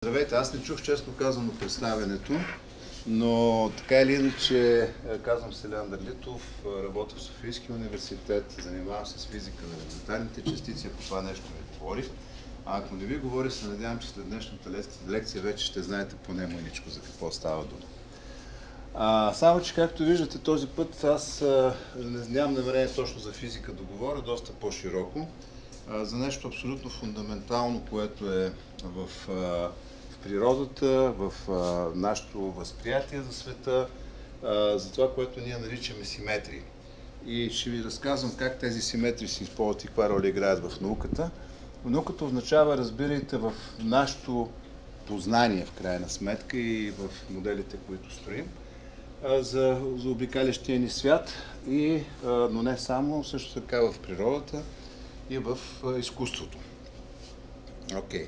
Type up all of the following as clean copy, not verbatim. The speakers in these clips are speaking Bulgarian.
Здравейте, аз не чух честно казано представянето, но така или иначе казвам се Леандър Литов, работя в Софийския университет, занимавам се с физика на елементарните частици, по това нещо ви говорих. А ако не ви говори, се надявам, че след днешната лекция вече ще знаете поне мъничко за какво става дума. Само, че както виждате този път аз нямам намерение точно за физика да говоря, доста по-широко, за нещо абсолютно фундаментално, което е в природата, в нашето възприятие за света, за това, което ние наричаме симетрии. И ще ви разказвам как тези симетрии се използват и каква роля играят в науката. Науката означава, разбирайте, в нашето познание, в крайна сметка, и в моделите, които строим, за обикалящия ни свят, но не само, също така в природата и в изкуството. Окей.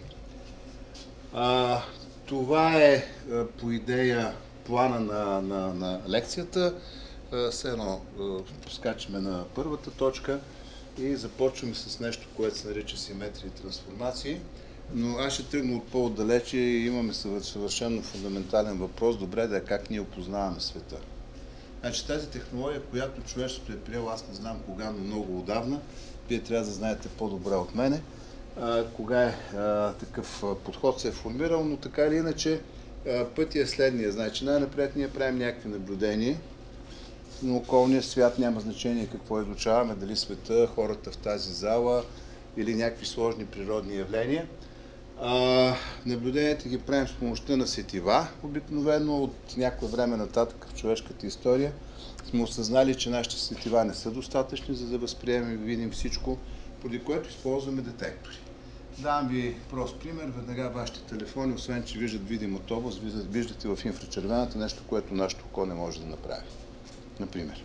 Това е по идея плана на лекцията. Все едно скачаме на първата точка и започваме с нещо, което се нарича симетрия и трансформации. Но аз ще тръгна от по-отдалече и имаме съвършено фундаментален въпрос. Добре, да е как ние опознаваме света. Значи тази технология, която човечеството е приело, аз не знам кога, но много отдавна, вие трябва да знаете по-добре от мене, кога такъв подход се е формирал, но така или иначе пътят е следния. Значи най-напред ние правим някакви наблюдения на околния свят, няма значение какво изучаваме, дали света, хората в тази зала или някакви сложни природни явления. Наблюденията ги правим с помощта на сетива. Обикновено от някое време нататък в човешката история сме осъзнали, че нашите сетива не са достатъчни, за да възприемем и видим всичко, поради което използваме детектори. Давам ви прост пример. Веднага вашите телефони, освен че виждат видимата област, виждате в инфрачервената нещо, което нашето око не може да направи. Например.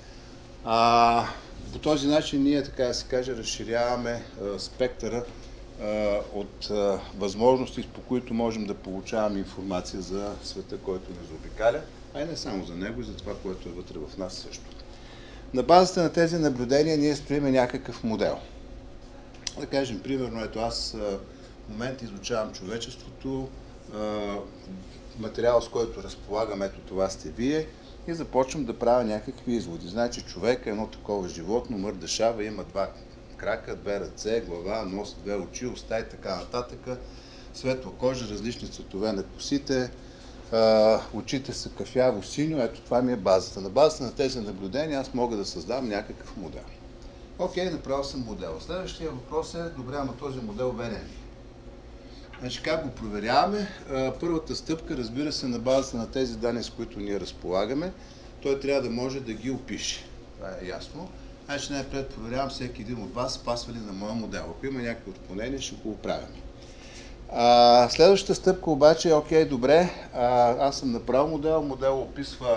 По този начин ние, така да се каже, разширяваме спектъра от възможности, по които можем да получаваме информация за света, който ни заобикаля, а и не само за него, и за това, което е вътре в нас също. На базата на тези наблюдения ние строиме някакъв модел. Да кажем, примерно, ето аз в момента изучавам човечеството, материал, с който разполагам, ето това сте вие, и започвам да правя някакви изводи. Значи човек е едно такова животно, мърдашава, има два крака, две ръце, глава, нос, две очи, уста и така нататък, светла кожа, различни цветове на косите, очите са кафяво-синьо, ето това ми е базата. На базата на тези наблюдения аз мога да създам някакъв модел. Окей, направил съм модел. Следващия въпрос е, добре, ама този модел верен ли? Значи как го проверяваме? Първата стъпка, разбира се, на базата на тези данни, с които ние разполагаме, той трябва да може да ги опише. Това е ясно. Значи най-пред проверявам всеки един от вас, спасва ли на моя модел. Ако има някакви отклонения, ще го оправяме. Следващата стъпка обаче е, окей, добре, аз съм направил модел, модел описва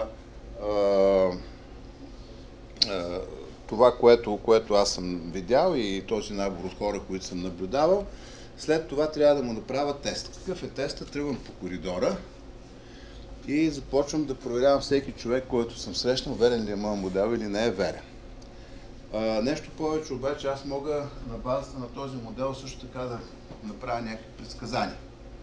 това, което аз съм видял и този набор от хора, които съм наблюдавал. След това трябва да му направя тест. Какъв е тестът? Тръгвам по коридора и започвам да проверявам всеки човек, който съм срещнал, верен ли е моят модел или не е верен. Нещо повече обаче, аз мога на базата на този модел също така да направя някакви предсказания.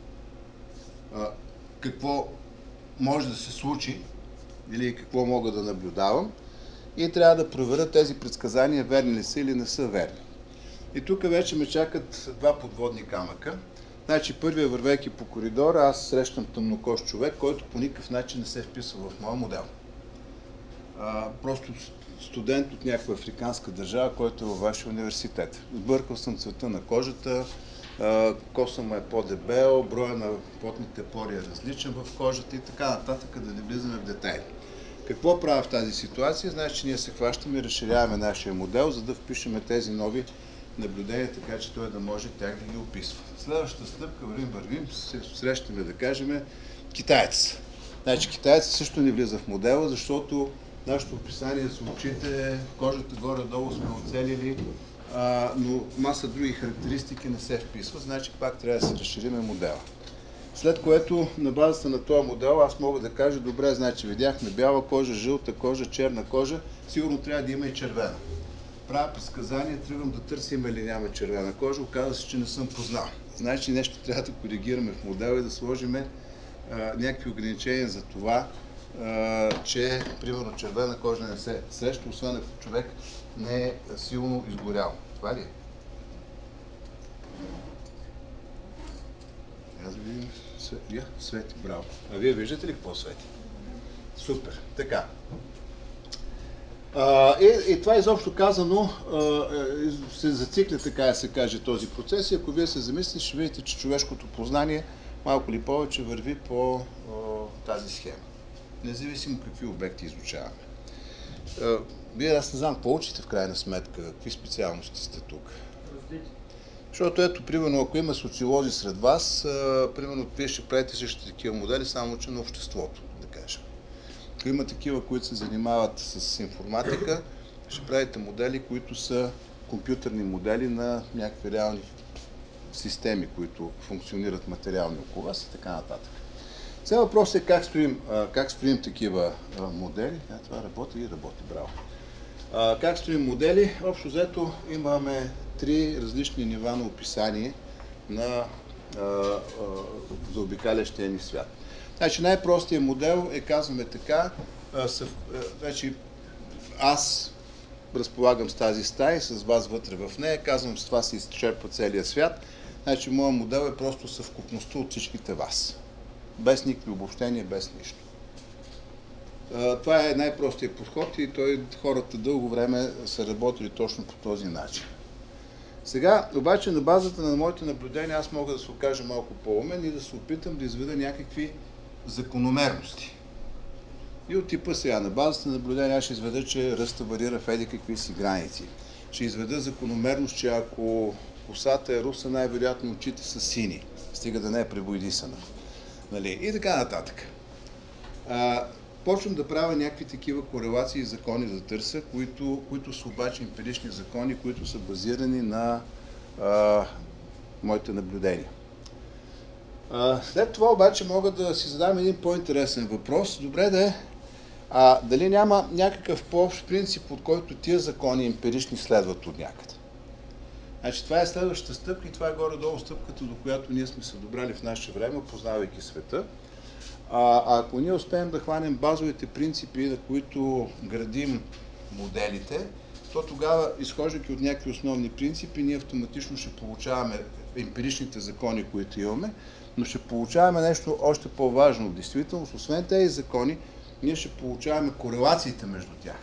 Какво може да се случи или какво мога да наблюдавам и трябва да проверя тези предсказания верни ли са или не са верни. И тук вече ме чакат два подводни камъка. Значи първия, вървейки по коридора, аз срещам тъмнокож човек, който по никакъв начин не се вписва в моя модел. Просто студент от някаква африканска държава, който е във вашия университет. Сбъркал съм цвета на кожата, коса му е по-дебел, броя на потните пори е различен в кожата и така нататък, да не влизаме в детайли. Какво правя в тази ситуация? Значи, че ние се хващаме и разширяваме нашия модел, за да впишеме тези нови наблюдения, така че той да може тях да ги описва. Следващата стъпка, вървим, се срещаме, да кажем, китаец. Значи, китаец също не влиза в модела, защото нашето описание за очите, кожата горе-долу сме оцелили, но маса други характеристики не се вписва, значи пак трябва да се разшириме модела. След което на базата на този модел аз мога да кажа, добре, значи видяхме бяла кожа, жълта кожа, черна кожа, сигурно трябва да има и червена. Правя предсказание, тръгвам да търся има или няма червена кожа, оказва се, че не съм познал. значи нещо трябва да коригираме в модела и да сложим някакви ограничения за това, че, примерно, червена кожа не се среща, освен ако човек не е силно изгорял. Това ли е? Аз видим свети, браво. А вие виждате ли какво свети? Супер. Така. И това изобщо казано се зацикля, така да се каже, този процес и ако вие се замислите, ще видите, че човешкото познание малко или повече върви по тази схема. Независимо какви обекти изучаваме. Вие, аз не знам, какво учите в крайна сметка, какви специалности сте тук? Защото ето, примерно, ако има социолози сред вас, примерно, вие ще правите същите такива модели, само че на обществото, да кажем. Ако има такива, които се занимават с информатика, ще правите модели, които са компютърни модели на някакви реални системи, които функционират материални около вас и така нататък. Сега въпросът е как строим такива модели. Това работи и работи, браво. Как строим модели? Общо взето имаме 3 различни нива на описание на заобикалящия ни свят. Значи най-простият модел е, казваме така, значи аз разполагам с тази стая, с вас вътре в нея, казвам, с това се изчерпва целият свят. Значи моят модел е просто съвкупността от всичките вас. Без никакви обобщения, без нищо. Това е най-простият подход и хората дълго време са работили точно по този начин. Сега, обаче, на базата на моите наблюдения, аз мога да се окажа малко по-умен и да се опитам да изведа някакви закономерности. И от типа сега, на базата на наблюдения, аз ще изведа, че ръста варира в еди какви си граници. Ще изведа закономерност, че ако косата е руса, най-вероятно очите са сини. Стига да не е пребоядисана. Нали? И така нататък. Почвам да правя някакви такива корелации и закони да търся, които са обаче емпирични закони, които са базирани на моите наблюдения. След това обаче мога да си задам един по-интересен въпрос. Добре да е, дали няма някакъв по-общ принцип, от който тия закони емпирични следват от някъде. Значи това е следващата стъпка и това е горе-долу стъпката, до която ние сме се добрали в наше време, познавайки света. Ако ние успеем да хванем базовите принципи, на които градим моделите, то тогава, изхождайки от някакви основни принципи, ние автоматично ще получаваме емпиричните закони, които имаме, но ще получаваме нещо още по-важно в действителност. Освен тези закони, ние ще получаваме корелациите между тях,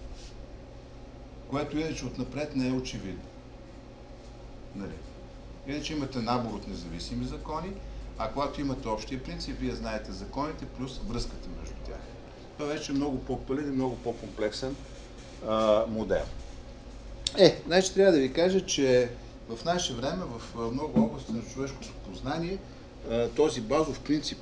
което иначе отнапред не е очевидно. Нали? Иначе имате набор от независими закони, а когато имате общия принцип, вие знаете законите плюс връзката между тях. Това вече е много по-пълен и много по-комплексен модел. Значи трябва да ви кажа, че в наше време, в много области на човешкото познание, този базов принцип,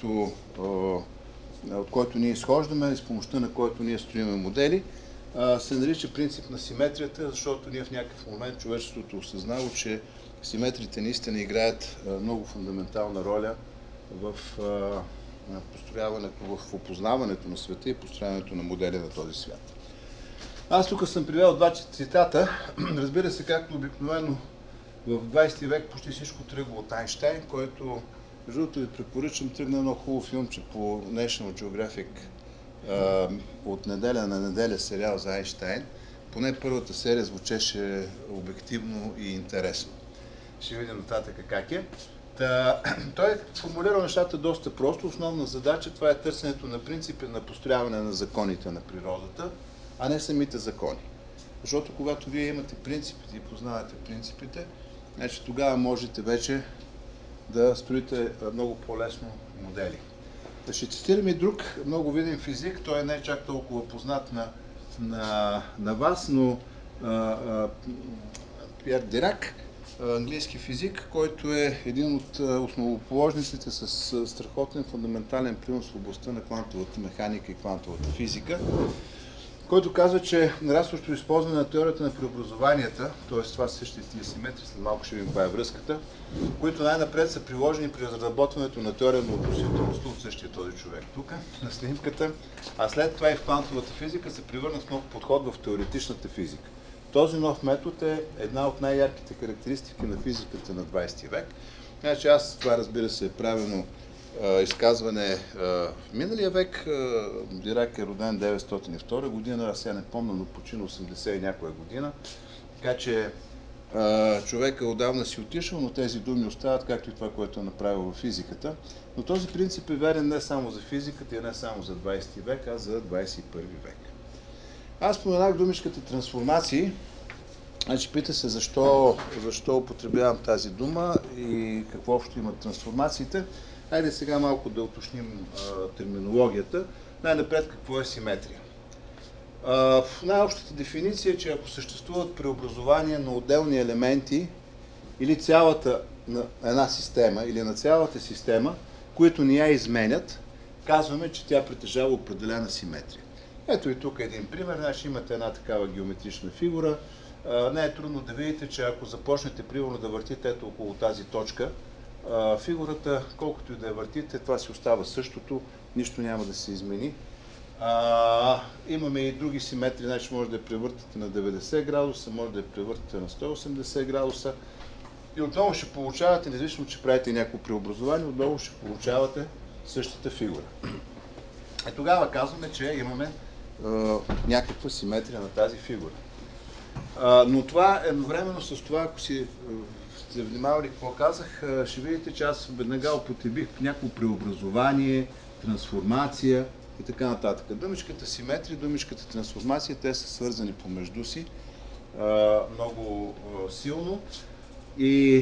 от който ние изхождаме, с помощта на който ние строиме модели, се нарича принцип на симетрията, защото ние в някакъв момент човечеството осъзнало, че симетриите наистина играят много фундаментална роля в построяването, в опознаването на света и построяването на модели на този свят. Аз тук съм привел 2 цитата. Разбира се, както обикновено в 20 век почти всичко тръгва от Айнщайн, който, между другото ви препоръчам, тръгна много хубаво филмче по National Geographic от неделя на неделя сериал за Айнщайн. Поне първата серия звучеше обективно и интересно. Ще видим нататък как е. Той е формулирал нещата доста просто. Основна задача това е търсенето на принципи на построяване на законите на природата, а не самите закони. Защото когато вие имате принципите и познавате принципите, значи тогава можете вече да строите много по-лесно модели. Ще цитирам и друг много виден физик, той не е чак толкова познат на вас, но Пиер Дирак, английски физик, който е един от основоположниците с страхотен фундаментален принос в областта на квантовата механика и квантовата физика, който казва, че нарастващо използване на теорията на преобразованията, т.е. това са същите тия симетрии, след малко ще видим каква е връзката, които най-напред са приложени при разработването на теория на относителността от същия този човек тук, на снимката, а след това и в квантовата физика се превърна в нов подход в теоретичната физика. Този нов метод е една от най-ярките характеристики на физиката на 20 век Значи това, разбира се, е правилно изказване в миналия век. Дирак е роден 902 година, аз сега не помня, но почина 80 и някоя година. Така че човека отдавна си отишъл, но тези думи остават, както и това, което е направил в физиката. Но този принцип е верен не само за физиката и не само за 20 век, а за 21 век. Аз споменах думичката трансформации. Значи пита се защо употребявам тази дума и какво общо имат трансформациите. Хайде сега малко да уточним терминологията. Най-напред какво е симетрия. Най-общата дефиниция е, че ако съществуват преобразования на отделни елементи или цялата на една система, или на цялата система, които ни я изменят, казваме, че тя притежава определена симетрия. Ето и тук един пример. Значи имате една такава геометрична фигура. Не е трудно да видите, че ако започнете примерно да въртите ето около тази точка, фигурата, колкото и да я въртите, това си остава същото, нищо няма да се измени. Имаме и други симетрии, значи може да я превъртите на 90 градуса, може да я превъртите на 180 градуса и отново ще получавате, независимо, че правите някакво преобразование, отново ще получавате същата фигура. И тогава казваме, че имаме някаква симетрия на тази фигура. Но това едновременно с това, ако си сте внимавали какво казах, ще видите, че аз веднага употребих някакво преобразование, трансформация и така нататък. Думичката симетрия, думичката трансформация, те са свързани помежду си много силно. И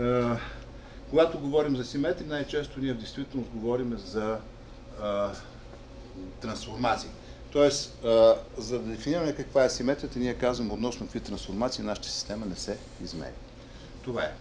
когато говорим за симетрия, най-често ние в действителност говорим за трансформации. Тоест, за да дефинираме каква е симетрията, ние казваме относно какви трансформации нашата система не се изменя. Това е.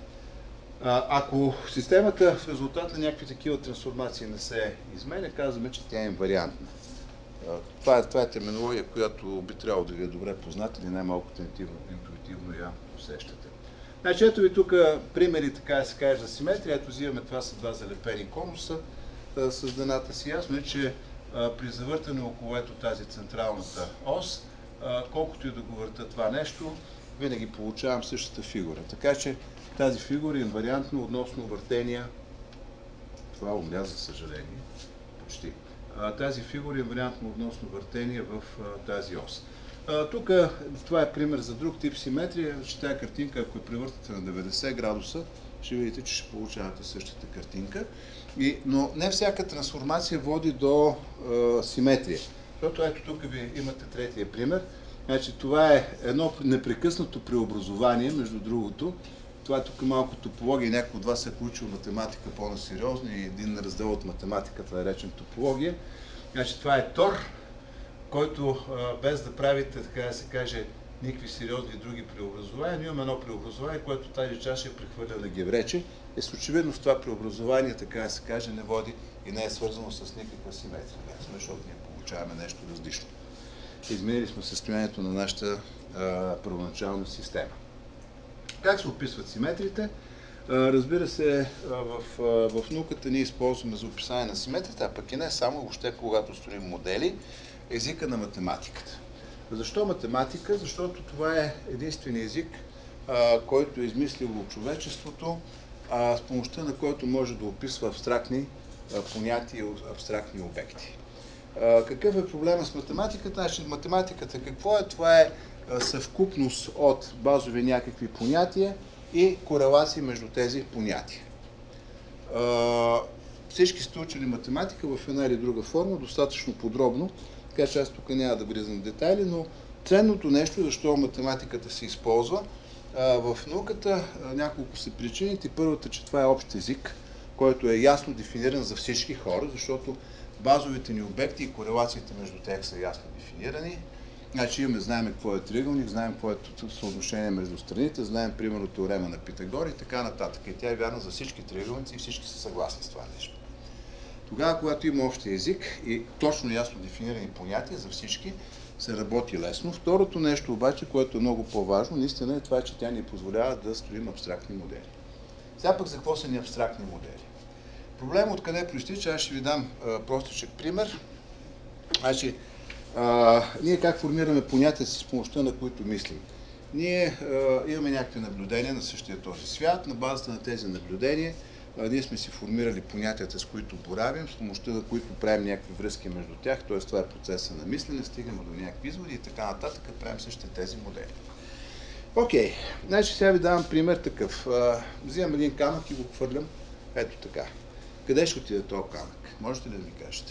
Ако системата в резултат на някакви такива трансформации не се изменя, казваме, че тя е инвариантна. Това е терминология, която би трябвало да ви е добре позната или най-малкото интуитивно я усещате. Значи ето ви тук примери, така да се каже, за симетрия. Ето взимаме, това са два залепени конуса с дъната си. Ясно е, че при завъртане около ето тази централната ос, колкото и да го върта това нещо, винаги получавам същата фигура. Така че тази фигура е инвариантна относно въртения. Това умря, за съжаление. Почти. Тази фигура е инвариантна относно въртения в тази ос. Тук това е пример за друг тип симетрия. Че тази картинка, ако я превъртате на 90 градуса, ще видите, че ще получавате същата картинка. Но не всяка трансформация води до симетрия. Защото ето тук ви имате третия пример. Значи, това е едно непрекъснато преобразование, между другото. Това е тук малко топология. Някой от вас е получил математика по-насериозно и един раздел от математиката е речен топология. Значи, това е тор, който без да правите, така да се каже, никакви сериозни други преобразования, но имаме едно преобразование, което тази чаша е прехвърля на геврече. И с очевидност това преобразование, така да се каже, не води и не е свързано с никаква симетрия. Защото ние получаваме нещо различно. Изменили сме състоянието на нашата първоначална система. Как се описват симетриите? Разбира се, в науката ние използваме за описание на симетрията, а пък и не само, въобще когато строим модели, езика на математиката. Защо математика? Защото това е единственият език, който е измислило човечеството, с помощта на който може да описва абстрактни понятия и абстрактни обекти. Какъв е проблема с математиката? Значи, математиката какво е? Това е съвкупност от базови някакви понятия и корелации между тези понятия. Всички сте учили математика в една или друга форма, достатъчно подробно, така че аз тук няма да влизам в детайли, но ценното нещо, защо математиката се използва, в науката няколко са причините. Първата, че това е общ език, който е ясно дефиниран за всички хора, защото базовите ни обекти и корелациите между тях са ясно дефинирани. Значи знаем какво е триъгълник, знаем какво е съотношение между страните, знаем примерно теорема на Питагор и така нататък. И тя е вярна за всички триъгълници и всички са съгласни с това нещо. Тогава, когато има общия език и точно ясно дефинирани понятия за всички, се работи лесно. Второто нещо обаче, което е много по-важно, наистина е това, че тя ни позволява да строим абстрактни модели. Сега пък за какво са ни абстрактни модели? Проблемът откъде проистича, аз ще ви дам простичък пример. Значи, ние как формираме понятия с помощта на които мислим? Ние имаме някакви наблюдения на същия този свят, на базата на тези наблюдения ние сме си формирали понятията, с които боравим, с помощта на които правим някакви връзки между тях, т.е. това е процеса на мислене, стигаме до някакви изводи и така нататък, правим същите тези модели. Окей, значи сега ви давам пример такъв. Взимам един камък и го хвърлям ето така. Къде ще отиде този камък? Можете ли да ми кажете?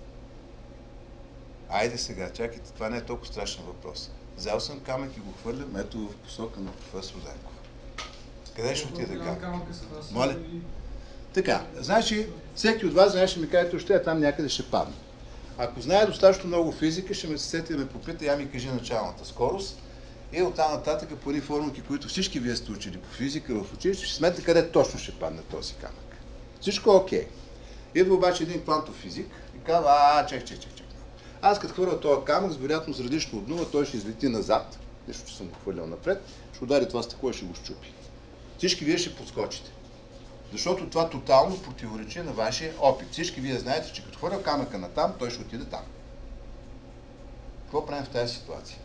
Айде сега, чакайте, това не е толкова страшен въпрос. Взел съм камък и го хвърлям ето в посока на професор Зенков. Къде ще отиде камък? Моля? Така, значи, всеки от вас, знаеш, ще ми кажете, още там някъде ще падне. Ако знае достатъчно много физика, ще ме се сети да ме попита, я ми кажи началната скорост. И оттам нататък по едни формулки, които всички вие сте учили по физика в училище, ще сметнете къде точно ще падне този камък. Всичко е окей. Идва обаче един квантов физик и казва, чек. Аз като хвърля този камък, с вероятност различно от нула, той ще излети назад, нещо, че съм го хвърлял напред, ще удари това стъкло и ще го щупи. Всички вие ще подскочите. Защото това тотално противоречи на вашия опит. Всички вие знаете, че като хвърля камъка натам, той ще отиде там. Какво правим в тази ситуация?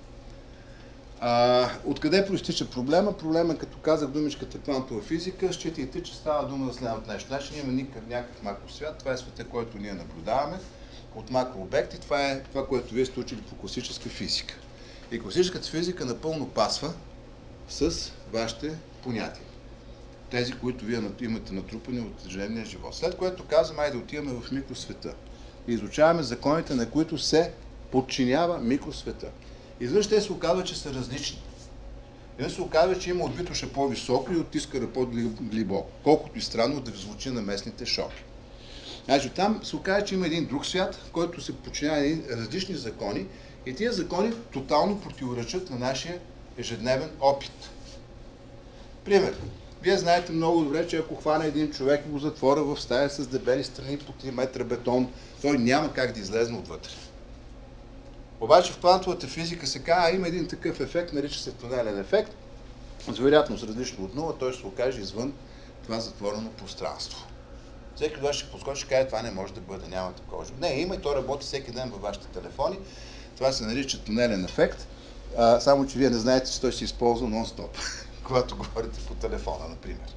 Откъде проистича проблема? Проблема, като казах думичката квантова физика, считайте, че става дума за следното нещо. Значи ние имаме някакъв макросвят, това е света, който ние наблюдаваме от макрообекти, това е това, което вие сте учили по класическа физика. И класическата физика напълно пасва с вашите понятия. Тези, които вие имате натрупани от ежедневния живот. След което казвам, айде отиваме в микросвета и изучаваме законите, на които се подчинява микросвета. Изведнъж те се оказва, че са различни. Изведнъж се оказва, че има от Витоша по-високо и от Искъра по-глибоко. Колкото и странно да ви звучи на местните шоки. Значи там се оказва, че има един друг свят, в който се подчинява различни закони и тези закони тотално противоречат на нашия ежедневен опит. Пример. Вие знаете много добре, че ако хване един човек и го затворя в стая с дебели страни по 3 метра бетон, той няма как да излезе отвътре. Обаче в квантовата физика се казва, има един такъв ефект, нарича се тунелен ефект, с вероятност различно от нула, той ще се окаже извън това затворено пространство. Всеки от вас ще подскочи и каже, това не може да бъде, няма такова. Не, има и то работи всеки ден във вашите телефони. Това се нарича тунелен ефект, само че вие не знаете, че той се използва нон-стоп, когато говорите по телефона, например.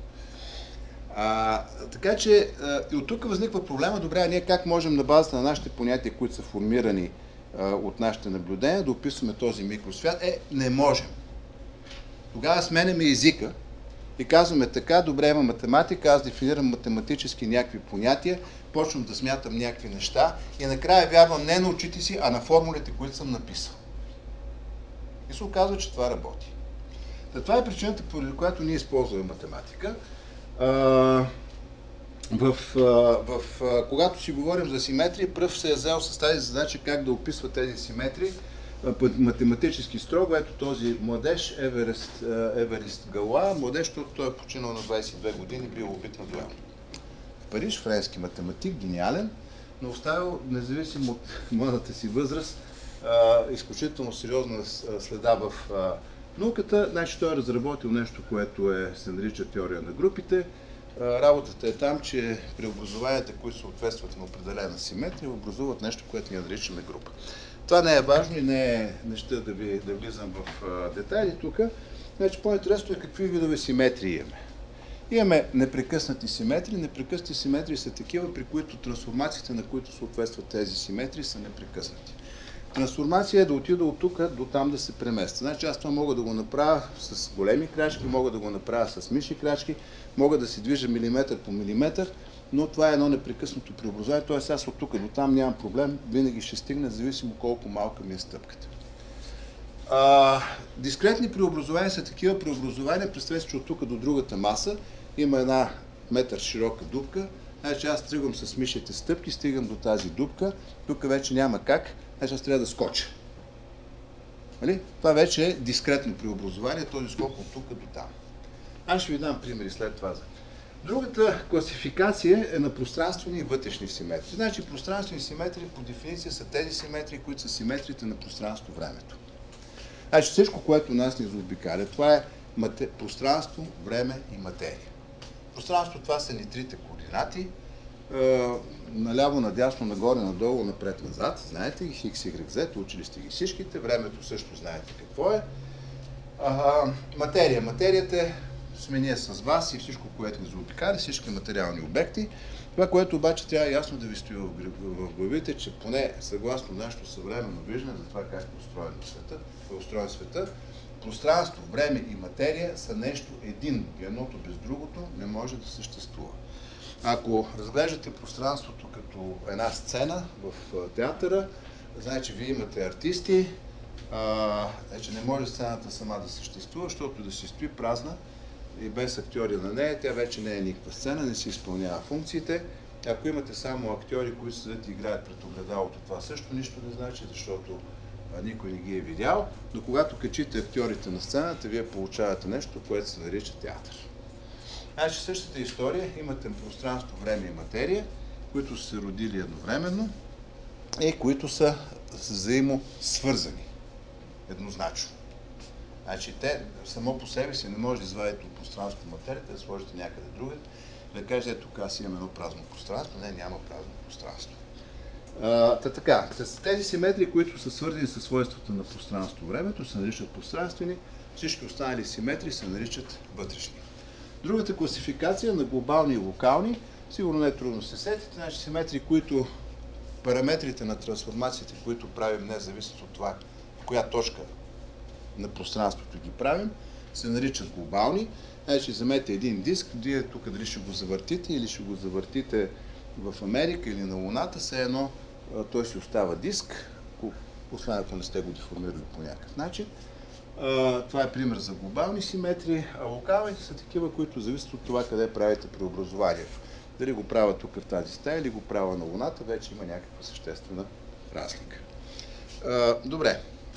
Така че и от тук възниква проблема, добре, а ние как можем на базата на нашите понятия, които са формирани от нашите наблюдения, да описваме този микросвят? Не можем. Тогава сменяме езика и казваме така, добре, има математика, аз дефинирам математически някакви понятия, почвам да смятам някакви неща и накрая вярвам не на очите си, а на формулите, които съм написал. И се оказва, че това работи. Това е причината, поради която ние използваме математика. Когато си говорим за симетрия, пръв се е взел с тази задача как да описва тези симетрии математически строго. Ето този младеж, Еверист Гала, младеж, защото той е починал на 22 години, бил убит на дуел. В Париж, френски математик, гениален, но оставил, независимо от младата си възраст, изключително сериозна следа в науката. Значи той е разработил нещо, което се нарича теория на групите. Работата е там, че преобразованията, които съответстват на определена симетрия, образуват нещо, което ние наричаме група. Това не е важно и не е неща да влизам в детайли тук. Значи по-интересно е какви видове симетрии имаме. Имаме непрекъснати симетрии. Непрекъснати симетрии са такива, при които трансформациите, на които съответстват тези симетрии, са непрекъснати. Трансформация е да отида от тук до там да се преместя. Значи аз това мога да го направя с големи крачки, мога да го направя с миши крачки, мога да се движа милиметър по милиметър, но това е едно непрекъснато преобразование, т.е. аз от тук до там нямам проблем, винаги ще стигна, зависимо колко малка ми е стъпката. Дискретни преобразования са такива преобразования, представете, че от тук до другата маса има една метър широка дупка, значи аз тръгвам с мишите стъпки, стигам до тази дупка, тук вече няма как, значи аз трябва да скоча. Това вече е дискретно преобразование, този скок от тук до там. Аз ще ви дам примери след това. Другата класификация е на пространствени и вътрешни симетрии. Значи пространствени симетрии по дефиниция са тези симетрии, които са симетриите на пространство-времето. Значи всичко, което нас ни заобикаля, това е пространство, време и материя. Пространство, това са ни трите координати, наляво, надясно, нагоре, надолу, напред, назад. Знаете ги, Хикс, Y, Z, учили сте ги всичките. Времето също знаете какво е. Материя. Материята е сме ние с вас и всичко, което ни заобикаля, всички материални обекти. Това, което обаче трябва ясно да ви стои в главите, че поне съгласно нашето съвременно виждане за това как е устроен света, пространство, време и материя са нещо единно. Едното без другото не може да съществува. Ако разглеждате пространството като една сцена в театъра, значи вие имате артисти, значи не може сцената сама да съществува, защото да си стои празна и без актьори на нея, тя вече не е никаква сцена, не си изпълнява функциите. Ако имате само актьори, които седят и играят пред огледалото, това също нищо не значи, защото никой не ги е видял, но когато качите актьорите на сцената, вие получавате нещо, което се нарича театър. Значи същата история, имате пространство, време и материя, които са се родили едновременно и които са взаимосвързани еднозначно. Значи те само по себе си не може да извадите от пространството материята, да сложите някъде другаде, да кажете, ето тук аз имам едно празно пространство. Не, няма празно пространство. Така, тези симетрии, които са свързани със свойствата на пространство-времето, се наричат пространствени, всички останали симетрии се наричат вътрешни. Другата класификация на глобални и локални, сигурно не е трудно се сетите, значи симетрии, които параметрите на трансформацията, които правим днес, зависят от това в коя точка на пространството ги правим, се наричат глобални. Значи вземете един диск, вие тук дали ще го завъртите или ще го завъртите в Америка или на Луната, все едно той си остава диск, освен ако не сте го деформирали по някакъв начин. Това е пример за глобални симетрии, а локалните са такива, които зависят от това къде правите преобразованието. Дали го правя тук в тази стая или го правя на Луната, вече има някаква съществена разлика. Добре.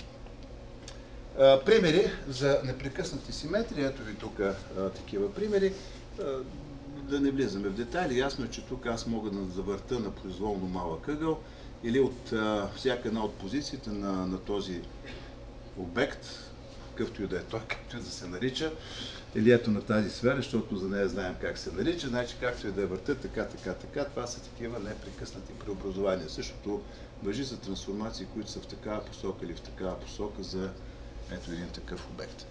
Примери за непрекъснати симетрии, ето ви тук такива примери. Да не влизаме в детайли, ясно е, че тук аз мога да завърта на произволно малък ъгъл или от всяка една от позициите на този обект, какъвто и да е той, както и да се нарича, или ето на тази сфера, защото за нея знаем как се нарича, значи както и да я върта, така, това са такива непрекъснати преобразования. Същото важи за трансформации, които са в такава посока или в такава посока за ето един такъв обект.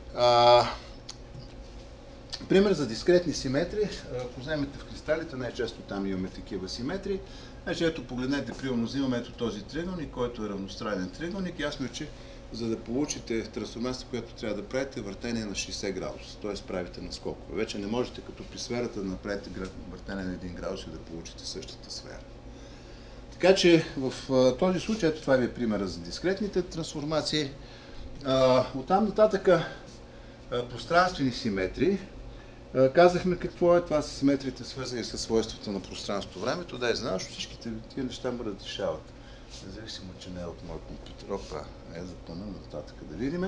Пример за дискретни симетрии, ако вземете в кристалите, най-често там имаме такива симетрии. Значи ето погледнете, примерно взимаме ето този триъгълник, който е равностранен триъгълник. Ясно е, че за да получите трансформацията, която трябва да правите, въртение на 60 градуса, т.е. правите наскокове. Вече не можете като при сферата да направите въртение на 1 градус и да получите същата сфера. Така че в този случай, ето това ви е примера за дискретните трансформации. Оттам нататък пространствени симетрии. Казахме какво е. Това са симетриите, свързани с свойствата на пространство-времето. Да, знаеш, всичките тия неща ме разрешават. Независимо, че не е от моя компютър. Опа, за плана нататък да видим.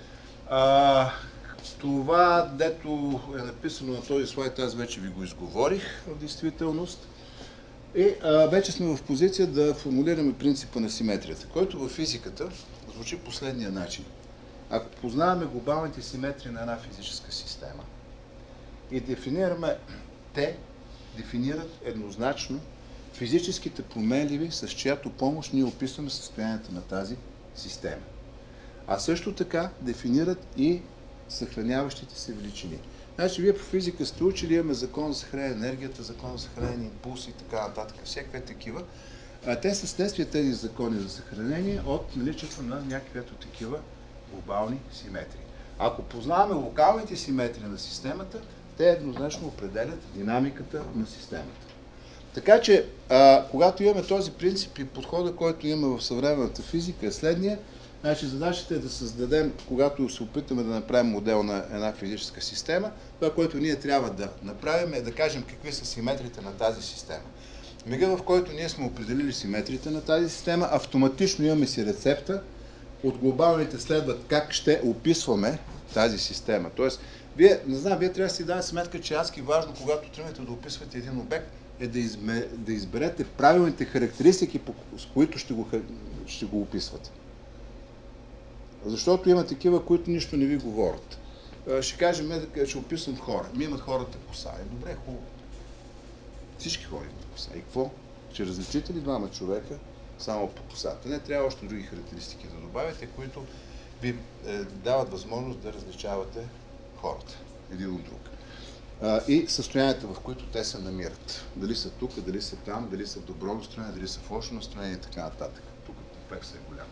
Това, дето е написано на този слайд, аз вече ви го изговорих в действителност. И вече сме в позиция да формулираме принципа на симетрията, който във физиката звучи последния начин. Ако познаваме глобалните симетрии на една физическа система и дефинираме, те дефинират еднозначно физическите променливи, с чиято помощ ние описваме състоянието на тази система. А също така дефинират и съхраняващите се величини. Значи, вие по физика сте учили, имаме закон за съхранение на енергията, закон за съхранение на импулси и така нататък, всякакви такива. Те са следствие тези закони за съхранение от наличието на някакви такива глобални симетрии. Ако познаваме локалните симетрии на системата, те еднозначно определят динамиката на системата. Така че, когато имаме този принцип и подхода, който има в съвременната физика, е следния. Значи, задачата е да създадем, когато се опитаме да направим модел на една физическа система, това, което ние трябва да направим, е да кажем какви са симетриите на тази система. В мига, в който ние сме определили симетриите на тази система, автоматично имаме си рецепта. От глобалните следват как ще описваме тази система. Тоест, вие трябва да си дадете сметка, че адски важно, когато тръгнете да описвате един обект, е да изберете правилните характеристики, с които ще го описвате. Защото има такива, които нищо не ви говорят. Ще кажем, ще описвам хора. Ми имат хората коса. Добре, хубаво. Всички хора имат коса. И какво? Ще различите ли двама човека само по косата? Не трябва още други характеристики да добавяте, които ви дават възможност да различавате хората. един от друг. И състоянията, в които те се намират. Дали са тук, дали са там, дали са в добро настроение, дали са в лошо настроение и така нататък. Тук комплексът е голям.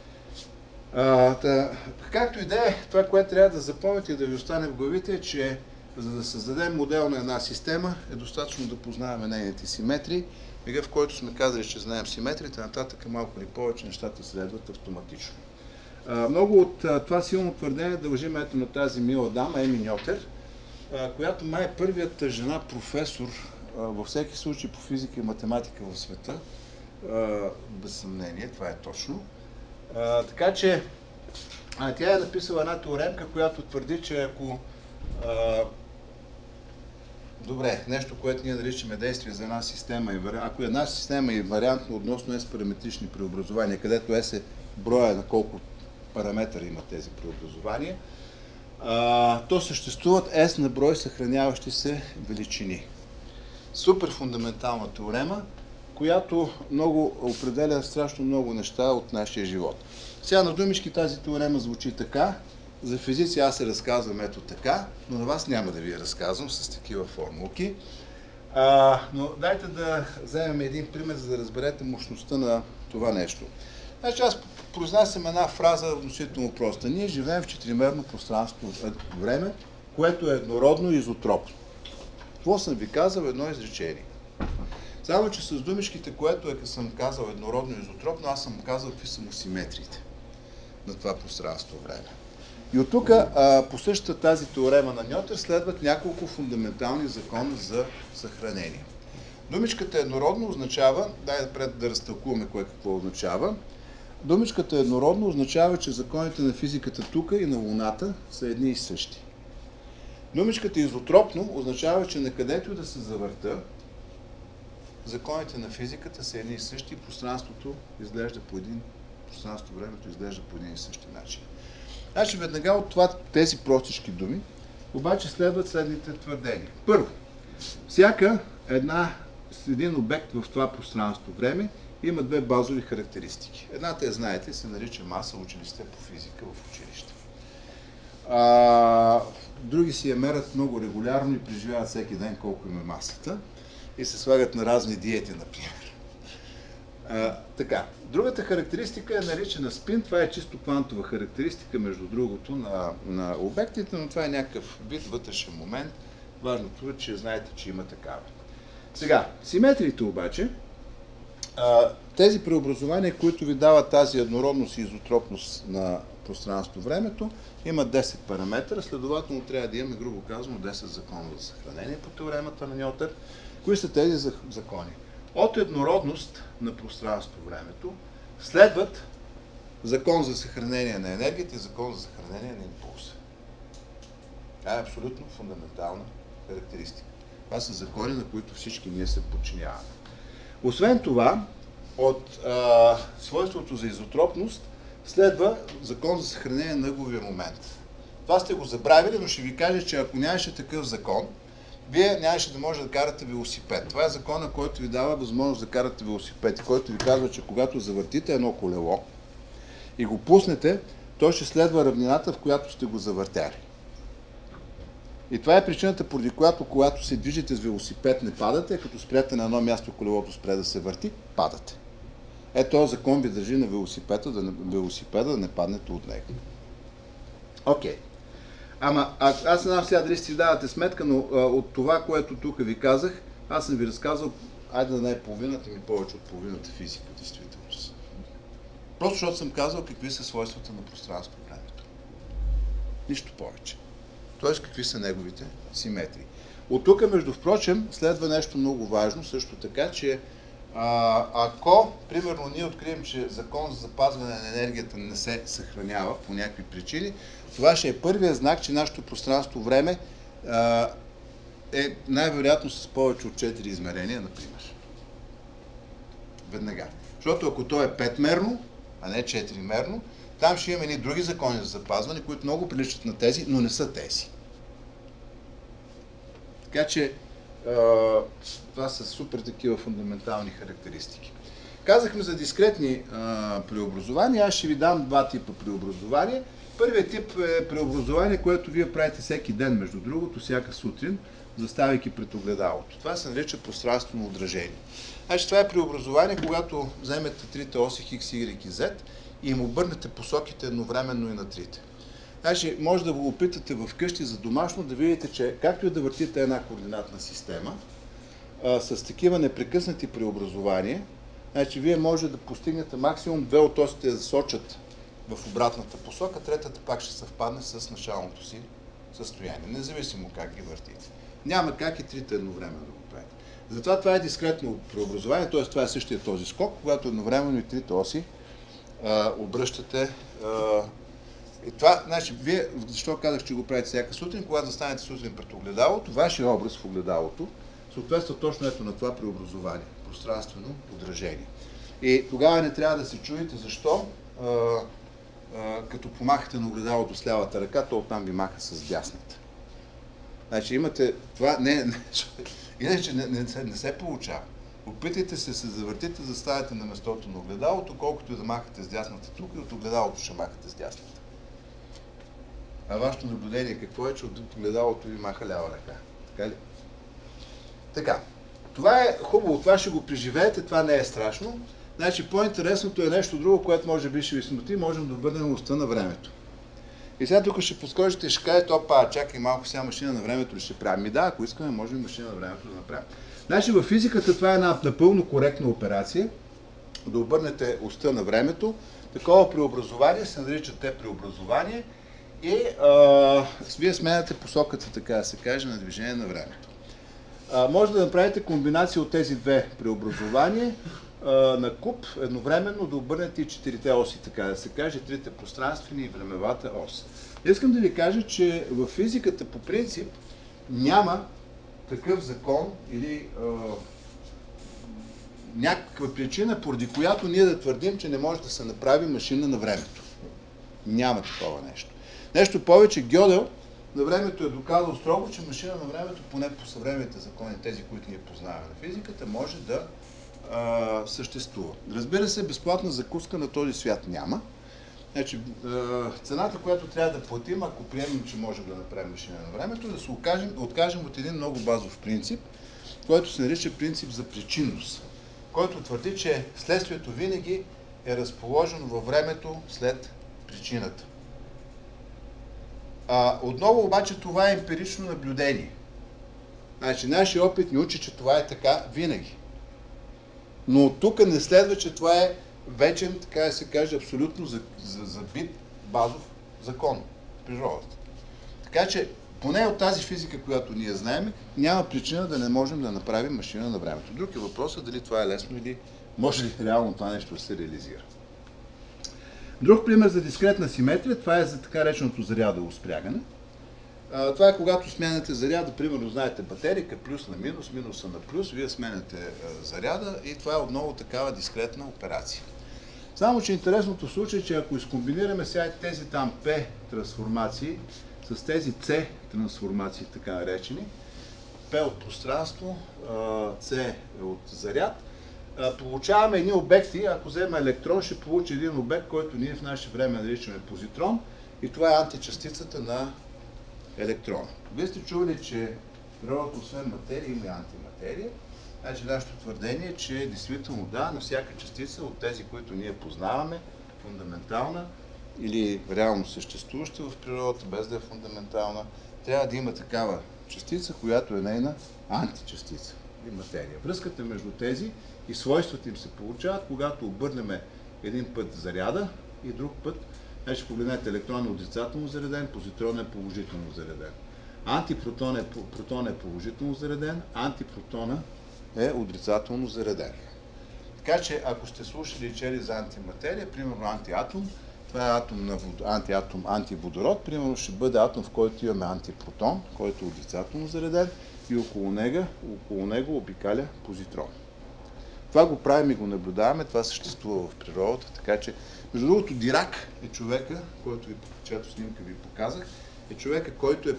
Както и да е, това, което трябва да запомните и да ви остане в главите е, че за да създадем модел на една система, е достатъчно да познаваме нейните симетрии. Мига, в който сме казали, че знаем симетриите, нататък малко или повече нещата следват автоматично. Много от това силно твърдение дължим ето на тази мила дама, Еми Ньотер, която май е първият жена професор във всеки случай по физика и математика в света. Без съмнение, това е точно. Така че тя е написала една теоремка, която твърди, че ако добре, нещо, което ние наричаме действие за една система, ако една система е вариантно относно S-параметрични преобразования, където S е броя на колко параметъра има тези преобразования, то съществуват S на брой съхраняващи се величини. Супер фундаментална теорема, която определя страшно много неща от нашия живот. Сега на думички тази теорема звучи така. За физици аз се разказвам ето така, но на вас няма да ви я разказвам с такива формулки. Но дайте да вземем един пример, за да разберете мощността на това нещо. Значи аз произнасям една фраза относително проста. Ние живеем в четиримерно пространство-време, което е еднородно и изотропно. Това съм ви казал едно изречение. Само, че с думичките, което като съм казал еднородно и изотропно, аз съм казал какви са му симетриите на това пространство-време. И от тук по същата тази теорема на Ньотер следват няколко фундаментални закона за съхранение. Думичката еднородно означава, дай напред да разтълкуваме кое какво означава. Думичката еднородно означава, че законите на физиката тук и на Луната са едни и същи. Думичката изотропно означава, че накъдето да се завърта, законите на физиката са едни и същи и пространството изглежда по един, пространство-времето изглежда по един и същи начин. Значи веднага от тези простички думи, обаче следват следните твърдения. Първо, всяка един обект в това пространство-време има две базови характеристики. Едната я знаете, се нарича маса, учили сте по физика в училище. Други си я мерят много регулярно и преживяват всеки ден колко им е масата и се слагат на разни диети, например. Така, другата характеристика е наричана спин. Това е чисто квантова характеристика, между другото, на обектите, но това е някакъв вид вътрешен момент. Важното е, че знаете, че има такава. Сега, симетриите обаче, тези преобразования, които ви дават тази еднородност и изотропност на пространство-времето, имат 10 параметра, следователно трябва да имаме, грубо казано, 10 закона за съхранение по теоремата на Ньотер. Кои са тези закони? От еднородност на пространство-времето следват закон за съхранение на енергията и закон за съхранение на импулса. Това е абсолютно фундаментална характеристика. Това са закони, на които всички ние се подчиняваме. Освен това, от свойството за изотропност следва закон за съхранение на ъгловия момент. Това сте го забравили, но ще ви кажа, че ако нямаше такъв закон, вие нямаше да може да карате велосипед. Това е закона, който ви дава възможност да карате велосипед и който ви казва, че когато завъртите едно колело и го пуснете, то ще следва равнината, в която сте го завъртяли. И това е причината, поради която, когато се движите с велосипед, не падате, като спрете на едно място, колелото спре да се върти, падате. Този закон ви държи на велосипеда да не паднете от него. Окей. Ама аз не знам сега дали си давате сметка, но от това, което тук ви казах, аз съм ви разказал, айде да не е половината, ми повече от половината физика, действителност. Просто защото съм казал какви са свойствата на пространство-времето. Нищо повече. Тоест какви са неговите симетрии. От тук, между впрочем, следва нещо много важно, също така, че ако, примерно, ние открием, че закон за запазване на енергията не се съхранява по някакви причини, това ще е първият знак, че нашето пространство-време е най-вероятно с повече от 4 измерения, например. Веднага. Защото ако то е 5-мерно, а не 4-мерно, там ще имаме едни други закони за запазване, които много приличат на тези, но не са тези. Така че това са супер такива фундаментални характеристики. Казахме за дискретни преобразования. Аз ще ви дам два типа преобразования. Първият тип е преобразование, което вие правите всеки ден, между другото, всяка сутрин, заставайки пред огледалото. Това се нарича пространствено отражение. Значи, това е преобразование, когато вземете трите оси X, Y и Z и им обърнете посоките едновременно и на трите. Значи, може да го опитате вкъщи за домашно, да видите, че както и да въртите една координатна система, с такива непрекъснати преобразования, значи, вие може да постигнете максимум две от осите да сочат в обратната посока, третата пак ще съвпадне с началното си състояние, независимо как ги въртите. Няма как и трите едновременно да го правите. Затова това е дискретно преобразование, т.е. това е същия този скок, когато едновременно и трите оси обръщате. И това, значи, вие, защо казах, че го правите всяка сутрин, когато застанете сутрин пред огледалото, вашия образ в огледалото съответства точно ето на това преобразование, пространствено отражение. И тогава не трябва да се чудите защо, като помахате на огледалото с лявата ръка, то оттам ви маха с дясната. Значи имате това, иначе не се получава. Опитайте се завъртите, заставите на местото на огледалото, колкото и да махате с дясната тук и от огледалото ще махате с дясната. А вашето наблюдение какво е, че от огледалото ви маха лява ръка? Така ли? Така. Това е хубаво, това ще го преживеете, това не е страшно. Значи по-интересното е нещо друго, което може би ще ви смути, можем да обърнем уста на времето. И сега тук ще подскочите и ще кажете, опа, чакай малко, сега машина на времето ли ще правим? И да, ако искаме, можем машина на времето да направим. Значи във физиката това е една напълно коректна операция, да обърнете уста на времето. Такова преобразование се нарича преобразование и вие сменяте посоката, така да се каже, на движение на времето. Може да направите комбинация от тези две преобразования на куп, едновременно да обърнете и четирите оси, така да се каже, трите пространствени и времевата ос. Искам да ви кажа, че в физиката по принцип няма такъв закон или някаква причина, поради която ние да твърдим, че не може да се направи машина на времето. Няма такова нещо. Нещо повече, Гьодел на времето е доказал строго, че машина на времето, поне по съвременните закони, тези, които ние познаваме на физиката, може да съществува. Разбира се, безплатна закуска на този свят няма. Значи, цената, която трябва да платим, ако приемем, че можем да направим машина на времето, е да се откажем от един много базов принцип, който се нарича принцип за причинност, който твърди, че следствието винаги е разположено във времето след причината. Отново обаче това е емпирично наблюдение. Значи, нашия опит ни учи, че това е така винаги. Но от тук не следва, че това е вечен, така да се каже, абсолютно забит базов закон в природата. Така че, поне от тази физика, която ние знаем, няма причина да не можем да направим машина на времето. Друг е въпросът дали това е лесно или може ли реално това нещо да се реализира. Друг пример за дискретна симетрия, това е за така реченото зарядово спрягане. Това е когато сменяте заряда, примерно знаете батерика, плюс на минус, минуса на плюс, вие сменяте заряда и това е отново такава дискретна операция. Само, че интересното случай е, че ако изкомбинираме сега тези там P трансформации с тези C трансформации, така наречени, P от пространство, C от заряд, получаваме едни обекти. Ако вземем електрон, ще получи един обект, който ние в наше време наричаме позитрон, и това е античастицата на електрона. Вие сте чували, че в природата освен материя има и антиматерия. Значи нашето твърдение е, че действително да, на всяка частица от тези, които ние познаваме, фундаментална или реално съществуваща в природата, без да е фундаментална, трябва да има такава частица, която е нейна античастица и материя. Връзката между тези и свойствата им се получават, когато обърнем един път заряда и друг път. Значи погледнете, електрон е отрицателно зареден, позитрон е положително зареден. Протон е положително зареден, антипротона е отрицателно зареден. Така че, ако сте слушали и чели за антиматерия, примерно антиатом, това е атом на антиводород, примерно ще бъде атом, в който имаме антипротон, който е отрицателно зареден и около него обикаля позитрон. Това го правим и го наблюдаваме, това съществува в природата, така че, между другото, Дирак е човека, който чиято снимка ви показах, е човека, който е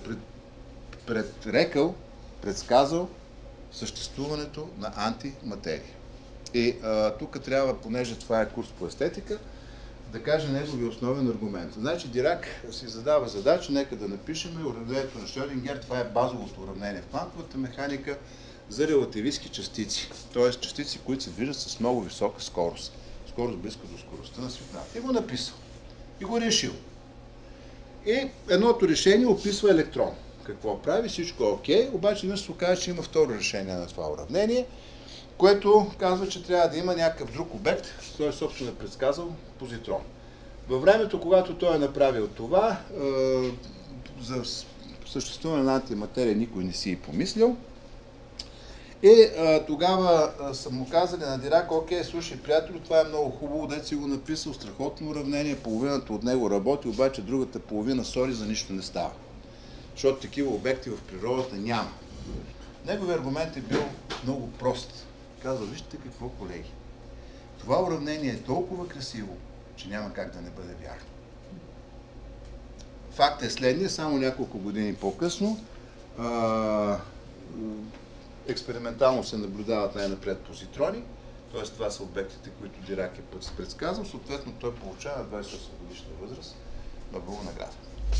предсказал съществуването на антиматерия. И тук трябва, понеже това е курс по естетика, да каже неговия основен аргумент. Значи Дирак си задава задача, нека да напишем уравнението на Шрьодингер. Това е базовото уравнение в квантовата механика за релативистки частици, т.е. частици, които се движат с много висока скорост, скорост близка до скоростта на светлината. И го написал. И го решил. И едното решение описва електрон. Какво прави? Всичко е окей, обаче днес се оказа, че има второ решение на това уравнение, което казва, че трябва да има някакъв друг обект, той собствено е предсказал позитрон. Във времето, когато той е направил това, за съществуване на антиматерия никой не си и помислил. И тогава са му казали на Дирак: окей, слушай, приятели, това е много хубаво, дет си го написал, страхотно уравнение, половината от него работи, обаче другата половина, сори, за нищо не става. Защото такива обекти в природата няма. Неговият аргумент е бил много прост. Казва: вижте какво, колеги, това уравнение е толкова красиво, че няма как да не бъде вярно. Факт е следния: само няколко години по-късно експериментално се наблюдават най-напред позитрони, т.е. това са обектите, които Дирак е предсказал, съответно той получава на 28 годишна възраст Нобелова награда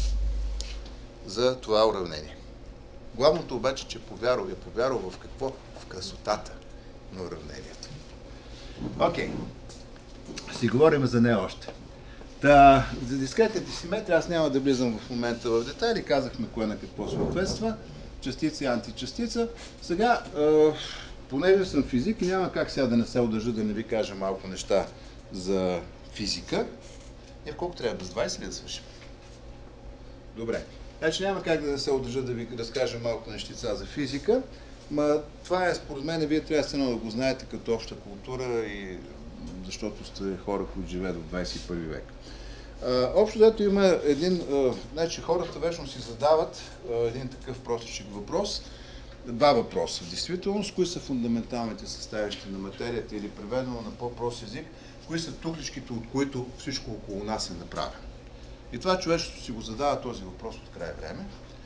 за това уравнение. Главното обаче, че повярвал в какво? В красотата на уравнението. Окей. Си говорим за нея още. За дискретните симетрии аз няма да влизам в момента в детайли, казахме кое на какво съответства. Частица и античастица. Сега, понеже съм физик и няма как сега да не се удържа да не ви кажа малко неща за физика. В колко трябва? Без 20 ли да свършим? Добре. Значи няма как да се удържа да ви разкажа малко нещица за физика, това е, според мен, вие трябва да го знаете като обща култура, и защото сте хора, които живеят в 21 век. Общо дето има един, значи хората вечно си задават един такъв простичък въпрос, два въпроса. В действителност, кои са фундаменталните съставящи на материята, или преведено на по-прост език, кои са тухличките, от които всичко около нас е направено. И това човечеството си го задава този въпрос от край време.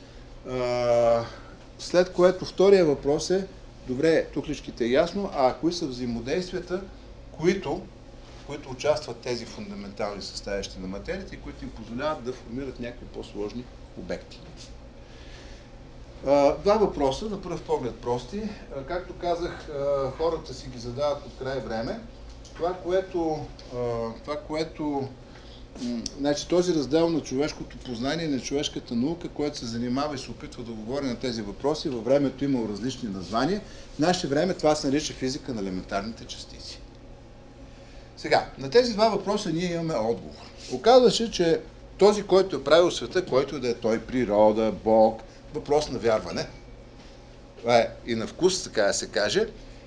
След което втория въпрос е: добре, тухличките е ясно, а кои са взаимодействията, които участват тези фундаментални съставящи на материята и които им позволяват да формират някакви по-сложни обекти. Два въпроса, на пръв поглед прости. Както казах, хората си ги задават от край време. Значи, този раздел на човешкото познание, на човешката наука, който се занимава и се опитва да говори на тези въпроси, във времето имало различни названия. В наше време това се нарича физика на елементарните частици. Сега, на тези два въпроса ние имаме отговор. Оказва се, че този, който е правил света, който да е той, природа, Бог, въпрос на вярване, и на вкус, така да се каже,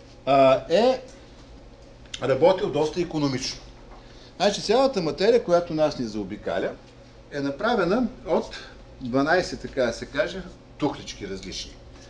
е работил доста икономично. Значи, цялата материя, която нас ни заобикаля, е направена от 12, така да се каже, тухлички различни.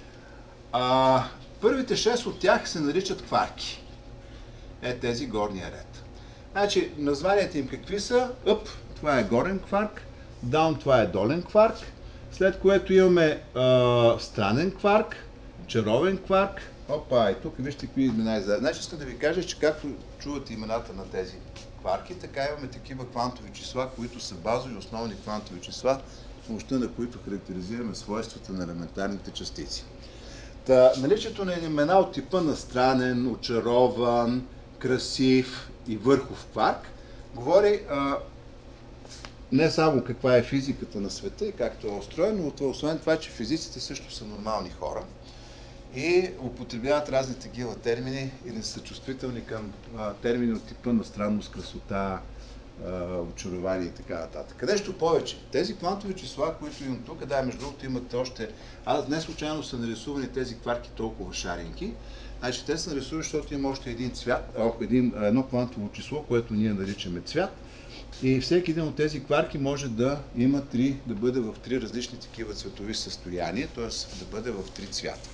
Първите 6 от тях се наричат кварки. Тези горния ред. Значи, названията им какви са? Up, това е горен кварк, down, това е долен кварк, след което имаме странен кварк, чаровен кварк. И тук вижте какви имена издаде. Значи, искам да ви кажа, че както чувате имената на тези кварки, така имаме такива квантови числа, които са базови основни квантови числа, с помощта на които характеризираме свойствата на елементарните частици. Наличието на имена от типа на странен, очарован, красив и върхов кварк говори не само каква е физиката на света и както е устроен, но освен това, че физиците също са нормални хора и употребяват разни такива термини и не са чувствителни към термини от типа на странност, красота, очарование и така нататък. Нещо повече. Тези квантови числа, които имам тук, между другото имат още... Днес случайно са нарисувани тези кварки толкова шаренки. Значи те са нарисувани, защото има още един цвят, едно квантово число, което ние наричаме цвят. И всеки един от тези кварки може да има да бъде в 3 различни такива цветови състояния, т.е. да бъде в 3 цвята.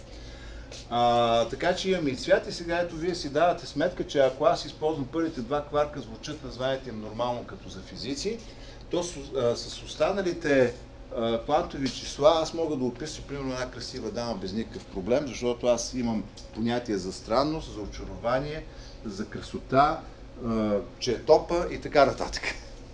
Така че имаме и цвят, и сега ето вие си давате сметка, че ако аз използвам първите 2 кварка, звучат названието им нормално като за физици, то с останалите квантови числа аз мога да опиша примерно една красива дама без никакъв проблем, защото аз имам понятие за странност, за очарование за красота, че е топа и така нататък.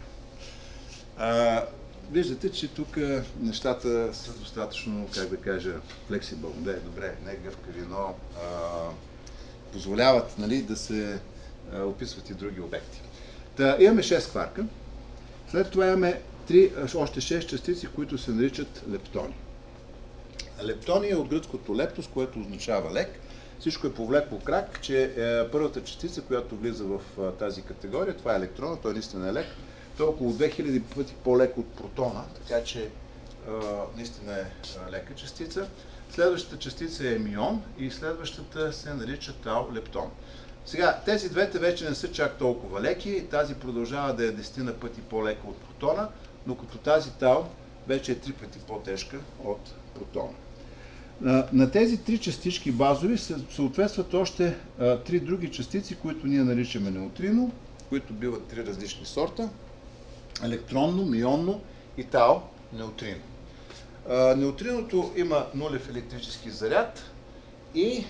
Виждате, че тук нещата са достатъчно, как да кажа, флексибъл. Добре, не гъвкави, но позволяват, нали, да се описват и други обекти. Имаме 6 кварка, след това имаме още 6 частици, които се наричат лептони. Лептони е от гръцкото лептос, което означава лек. Всичко е повлекло крак, че първата частица, която влиза в тази категория, това е електрона, той наистина е лек. Той е около 2000 пъти по-лек от протона, така че наистина е лека частица. Следващата частица е мион и следващата се нарича тау лептон. Сега, тези двете вече не са чак толкова леки, тази продължава да е 10 на пъти по-лека от протона, но като тази тау вече е 3 пъти по-тежка от протона. На тези 3 частички базови съответстват още 3 други частици, които ние наричаме неутрино, които биват 3 различни сорта: електронно, мионно и тау неутрино. Неутриното има нулев електрически заряд и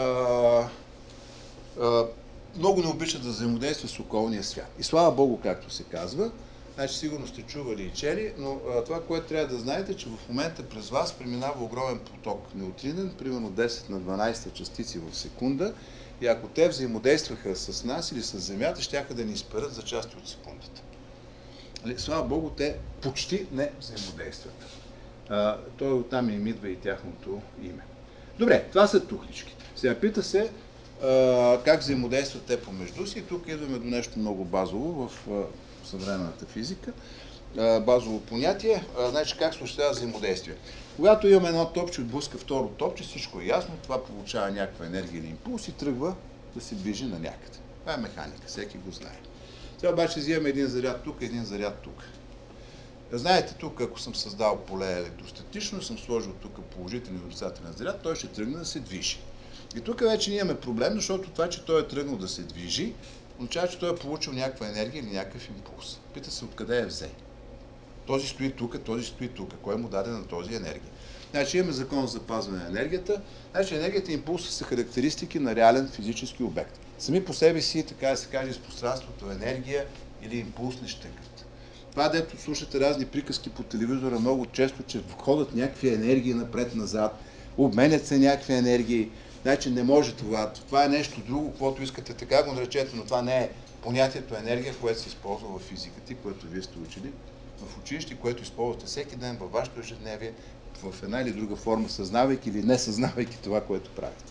много не обича да взаимодейства с околния свят. И слава Богу, както се казва, значи сигурно сте чували и чели, но това, което трябва да знаете, че в момента през вас преминава огромен поток неутринен, примерно 10 на 12 частици в секунда, и ако те взаимодействаха с нас или с Земята, щяха да ни изпарят за части от секундата. Слава Богу, те почти не взаимодействат. Той оттам им идва и тяхното име. Добре, това са тухличките. Сега пита се как взаимодействат те помежду си. И тук идваме до нещо много базово в съвременната физика. Базово понятие, значи как се осъществява взаимодействие. Когато имаме едно топче, отблъска второ топче, всичко е ясно, това получава някаква енергия или импулс и тръгва да се движи на някъде. Това е механика, всеки го знае. Сега обаче взимаме един заряд тук, един заряд тук. Знаете, тук, ако съм създал поле електростатично, съм сложил тук положителен и отрицателен заряд, той ще тръгне да се движи. И тук вече ние имаме проблем, защото това, че той е тръгнал да се движи, означава, че той е получил някаква енергия или някакъв импулс. Пита се откъде е взе. Този стои тук, този стои тук. Кой му даде на този енергия? Значи имаме закон за запазване на енергията. Значи енергията и импулса са характеристики на реален физически обект. Сами по себе си, така да се каже, с пространството енергия или импулс не щъкат. Това, дето слушате разни приказки по телевизора много често, че входят някакви енергии напред-назад, обменят се някакви енергии. Значи не може това. Това е нещо друго, каквото искате така го наречете, но това не е понятието енергия, което се използва в физиката, което вие сте учили в училище, което използвате всеки ден във вашето ежедневие, в една или друга форма, съзнавайки или не съзнавайки това, което правите.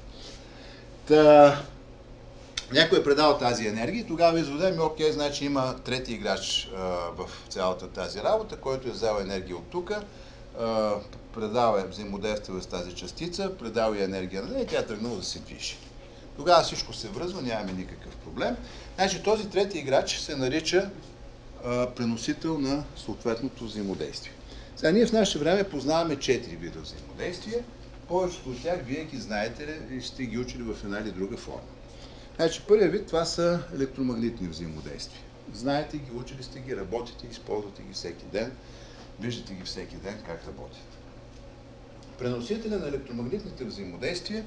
Някой е предал тази енергия и тогава изводим, окей, значи има трети играч в цялата тази работа, който е взел енергия от тук, предал е взаимодействие с тази частица, предал е енергия на нея и тя е тръгнала да се движи. Тогава всичко се връзва, нямаме никакъв проблем. Значи този трети играч се нарича преносител на съответното взаимодействие. Сега ние в наше време познаваме 4 вида взаимодействие. Повечето от тях вие ги знаете и сте ги учили в една или друга форма. Значи първият вид това са електромагнитни взаимодействия. Знаете ги, учили сте ги, работите, използвате ги всеки ден, виждате ги всеки ден как работят. Преносителя на електромагнитните взаимодействия,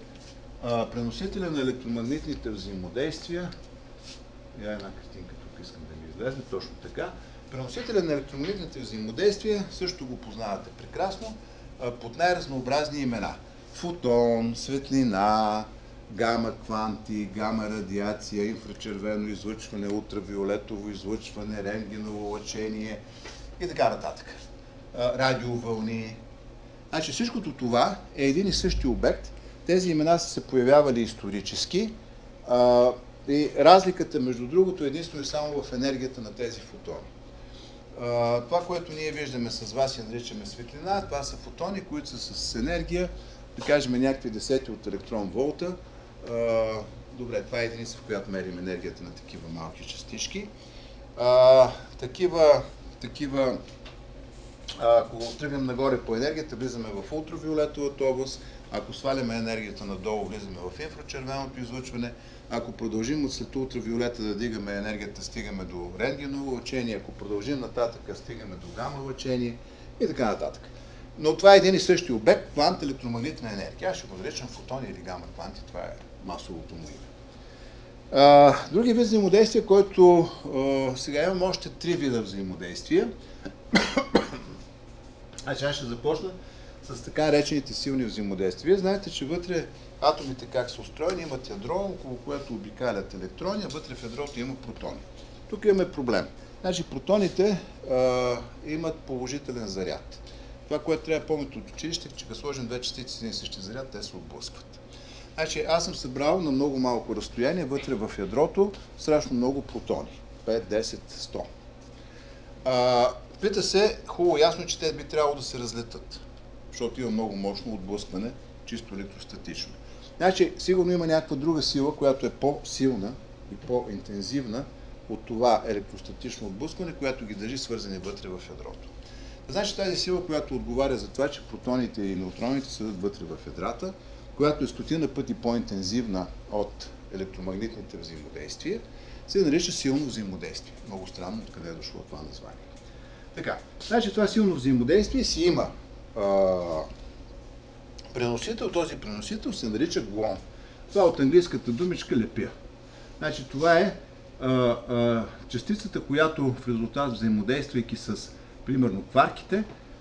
я една картинка тук искам да ми излезе, точно така. Преносителя на електромагнитните взаимодействия също го познавате прекрасно под най-разнообразни имена. Фотон, светлина, гама кванти, гама радиация, инфрачервено излъчване, ултравиолетово излъчване, рентгеново лъчение и така нататък. Радиовълни. Значи всичкото това е един и същи обект. Тези имена са се появявали исторически и разликата, между другото, е единствено и само в енергията на тези фотони. Това, което ние виждаме с вас и наричаме светлина, това са фотони, които са с енергия, да кажем някакви десети от електрон волта. Добре, това е единица, в която мерим енергията на такива малки частички. Ако тръгнем нагоре по енергията, влизаме в ултравиолетовата област. Ако сваляме енергията надолу, влизаме в инфрачервеното излъчване. Ако продължим от след ултравиолета да дигаме енергията, стигаме до рентгеново лъчение. Ако продължим нататък, стигаме до гама лъчение и така нататък. Но това е един и същи обект, квант електромагнитна енергия. Аз ще го наричам фотони или гама кванти, това е масовото му име. Други вид взаимодействие, който сега имам още 3 вида взаимодействия. Аз ще започна с така речените силни взаимодействия. Вие знаете, че вътре атомите как са устроени, имат ядро, около което обикалят електрони, а вътре в ядрото има протони. Тук имаме проблем. Значи протоните имат положителен заряд. Това, което трябва да помните от училище, че като сложим две частици с един и същи заряд, те се отблъскват. Значи аз съм събрал на много малко разстояние вътре в ядрото страшно много протони. 5, 10, 100. Пита се, хубаво ясно, че те би трябвало да се разлетат, защото има много мощно отблъскване, чисто електростатично. Значи, сигурно има някаква друга сила, която е по-силна и по-интензивна от това електростатично отблъскване, която ги държи свързани вътре в ядрото. Значи тази сила, която отговаря за това, че протоните и неутроните седат вътре в ядрата, която е стотина пъти по-интензивна от електромагнитните взаимодействия, се нарича силно взаимодействие. Много странно откъде е дошло това название. Така, значи това силно взаимодействие си има преносител. Този преносител се нарича глон. Това от английската думичка лепия. Значи това е частицата, която в резултат взаимодействайки с, примерно, кварките,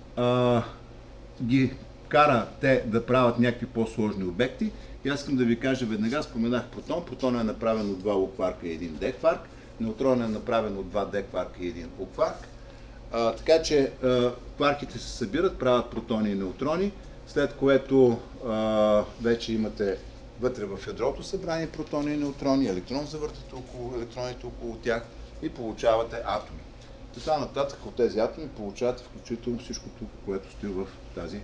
ги кара те да правят някакви по-сложни обекти. И аз искам да ви кажа веднага, споменах протон. Протон е направен от 2 У-кварка и 1 Д-кварк. Неутрон е направен от 2 Д-кварка и 1 У-кварк. Така че кварките се събират, правят протони и неутрони, след което вече имате вътре в ядрото събрани протони и неутрони, електрон завъртате около електроните около тях и получавате атоми. Така нататък от тези атоми получавате включително всичко тук, което стои в тази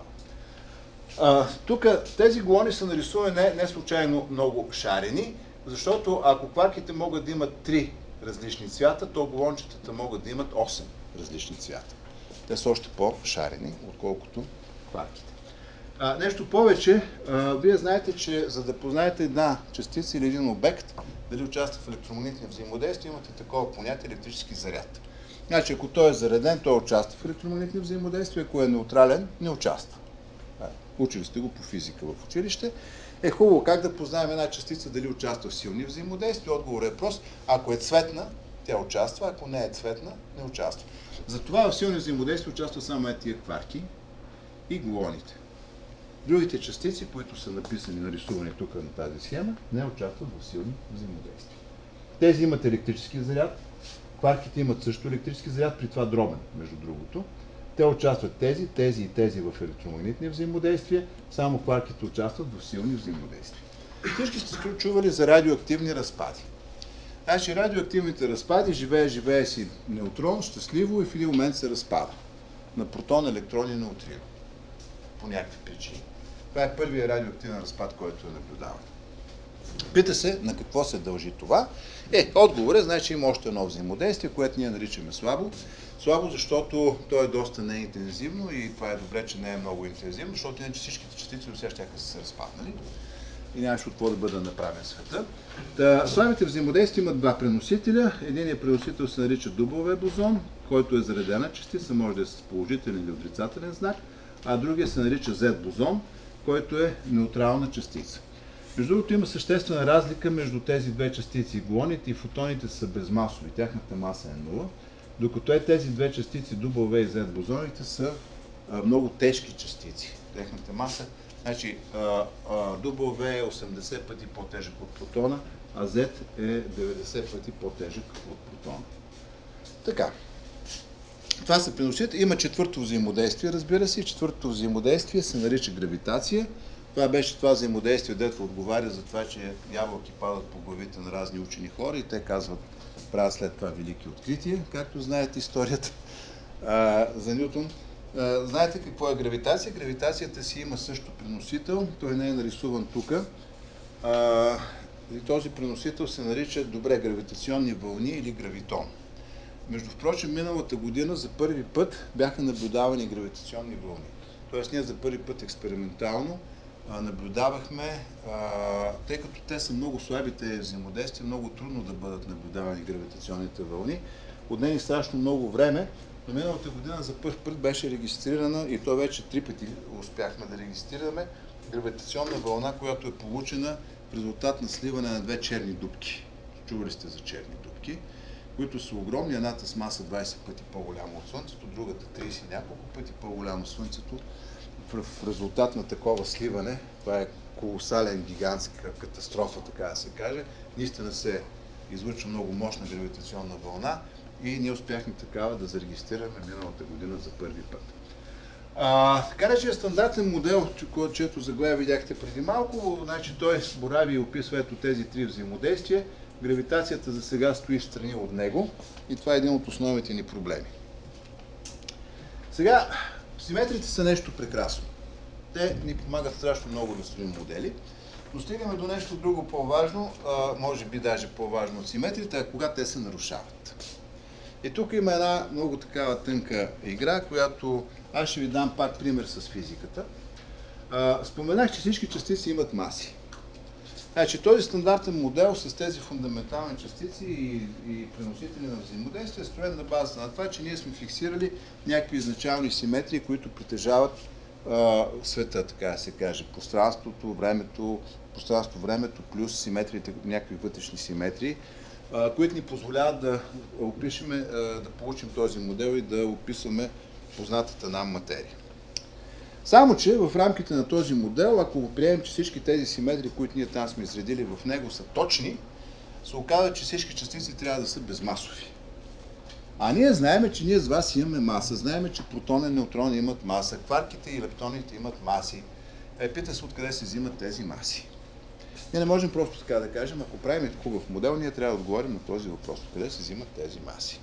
зала. Тук тези глони са нарисувани не случайно много шарени, защото ако кварките могат да имат 3 различни цвята, то глончетата могат да имат 8 различни цвята. Те са още по-шарени, отколкото кварките. Нещо повече, вие знаете, че за да познаете една частица или един обект, дали участва в електромагнитни взаимодействия, имате такова понятие електрически заряд. Значи, ако той е зареден, той участва в електромагнитни взаимодействия, ако е неутрален, не участва. Учили сте го по физика в училище. Е хубаво как да познаем една частица дали участва в силни взаимодействия. Отговорът е прост. Ако е цветна, тя участва, ако не е цветна, не участва. Затова в силни взаимодействия участват само тия кварки и глоните. Другите частици, които са написани, нарисувани тук на тази схема, не участват в силни взаимодействия. Тези имат електрически заряд, кварките имат също електрически заряд, при това дробен, между другото. Те участват тези и тези в електромагнитни взаимодействия, само кварките участват в силни взаимодействия. Всички сте чували за радиоактивни разпади. Значи радиоактивните разпади живее си неутрон, щастливо и в един момент се разпада на протон, електрон и неутрино. По някакви причини. Това е първият радиоактивен разпад, който е наблюдаван. Пита се на какво се дължи това. Отговор е, значи има още едно взаимодействие, което ние наричаме слабо. Слабо, защото то е доста неинтензивно и това е добре, че не е много интензивно, защото иначе всичките частици до сега ще се разпаднали и нямаше от какво да бъде направен света. Слабите взаимодействия имат два преносителя. Единият преносител се нарича W бозон, който е заредена частица, може да е с положителен или отрицателен знак, а другия се нарича Z бозон, който е неутрална частица. Между другото има съществена разлика между тези две частици. Глоните и фотоните са безмасови, тяхната маса е 0, докато тези две частици W и Z бозоните са много тежки частици. Тяхната маса, значи W е 80 пъти по-тежък от протона, а Z е 90 пъти по-тежък от протона. Така. Това са преносители. Има четвърто взаимодействие, разбира се. Четвъртото взаимодействие се нарича гравитация. Това беше това взаимодействие, дето отговаря за това, че ябълки падат по главите на разни учени хора и те казват, правят след това велики открития, както знаете историята за Нютон. Знаете какво е гравитация? Гравитацията си има също преносител, той не е нарисуван тук. И този преносител се нарича гравитационни вълни или гравитон. Между впрочем, миналата година за първи път бяха наблюдавани гравитационни вълни. Тоест ние за първи път експериментално наблюдавахме, тъй като те са много слаби тези взаимодействия, много трудно да бъдат наблюдавани гравитационните вълни. Отнени страшно много време, но миналата година за първ път беше регистрирана и то вече 3 пъти успяхме да регистрираме гравитационна вълна, която е получена в резултат на сливане на две черни дупки. Чували сте за черни дупки, които са огромни, едната с маса 20 пъти по-голяма от Слънцето, другата 30 няколко пъти по-голямо от Слънцето. В резултат на такова сливане, това е колосален, гигантска катастрофа, така да се каже, наистина се излъчва много мощна гравитационна вълна и ние успяхме такава да зарегистрираме миналата година за първи път. Така да е стандартен модел, чието заглавие видяхте преди малко, значи той борави и описва ето тези три взаимодействия. Гравитацията за сега стои в страни от него и това е един от основните ни проблеми. Сега, симетриите са нещо прекрасно. Те ни помагат страшно много да строим модели, но стигаме до нещо друго по-важно, може би даже по-важно от симетрите, а кога те се нарушават. И тук има една много такава тънка игра, която аз ще ви дам пак пример с физиката. Споменах, че всички частици имат маси. Значи, този стандартен модел с тези фундаментални частици и преносители на взаимодействие е строен на базата на това, че ние сме фиксирали някакви изначални симетрии, които притежават света, така да се каже. Пространството, времето плюс симетриите, някакви вътрешни симетрии, които ни позволяват да опишеме, да получим този модел и да описваме познатата нам материя. Само, че в рамките на този модел, ако приемем, че всички тези симетрии, които ние там сме изредили в него, са точни, се оказва, че всички частици трябва да са безмасови. А ние знаем, че ние с вас имаме маса, знаем, че протони и неутрони имат маса, кварките и лептоните имат маси. Пита се откъде се взимат тези маси. Ние не можем просто така да кажем, ако правим хубав модел, ние трябва да отговорим на този въпрос, откъде се взимат тези маси.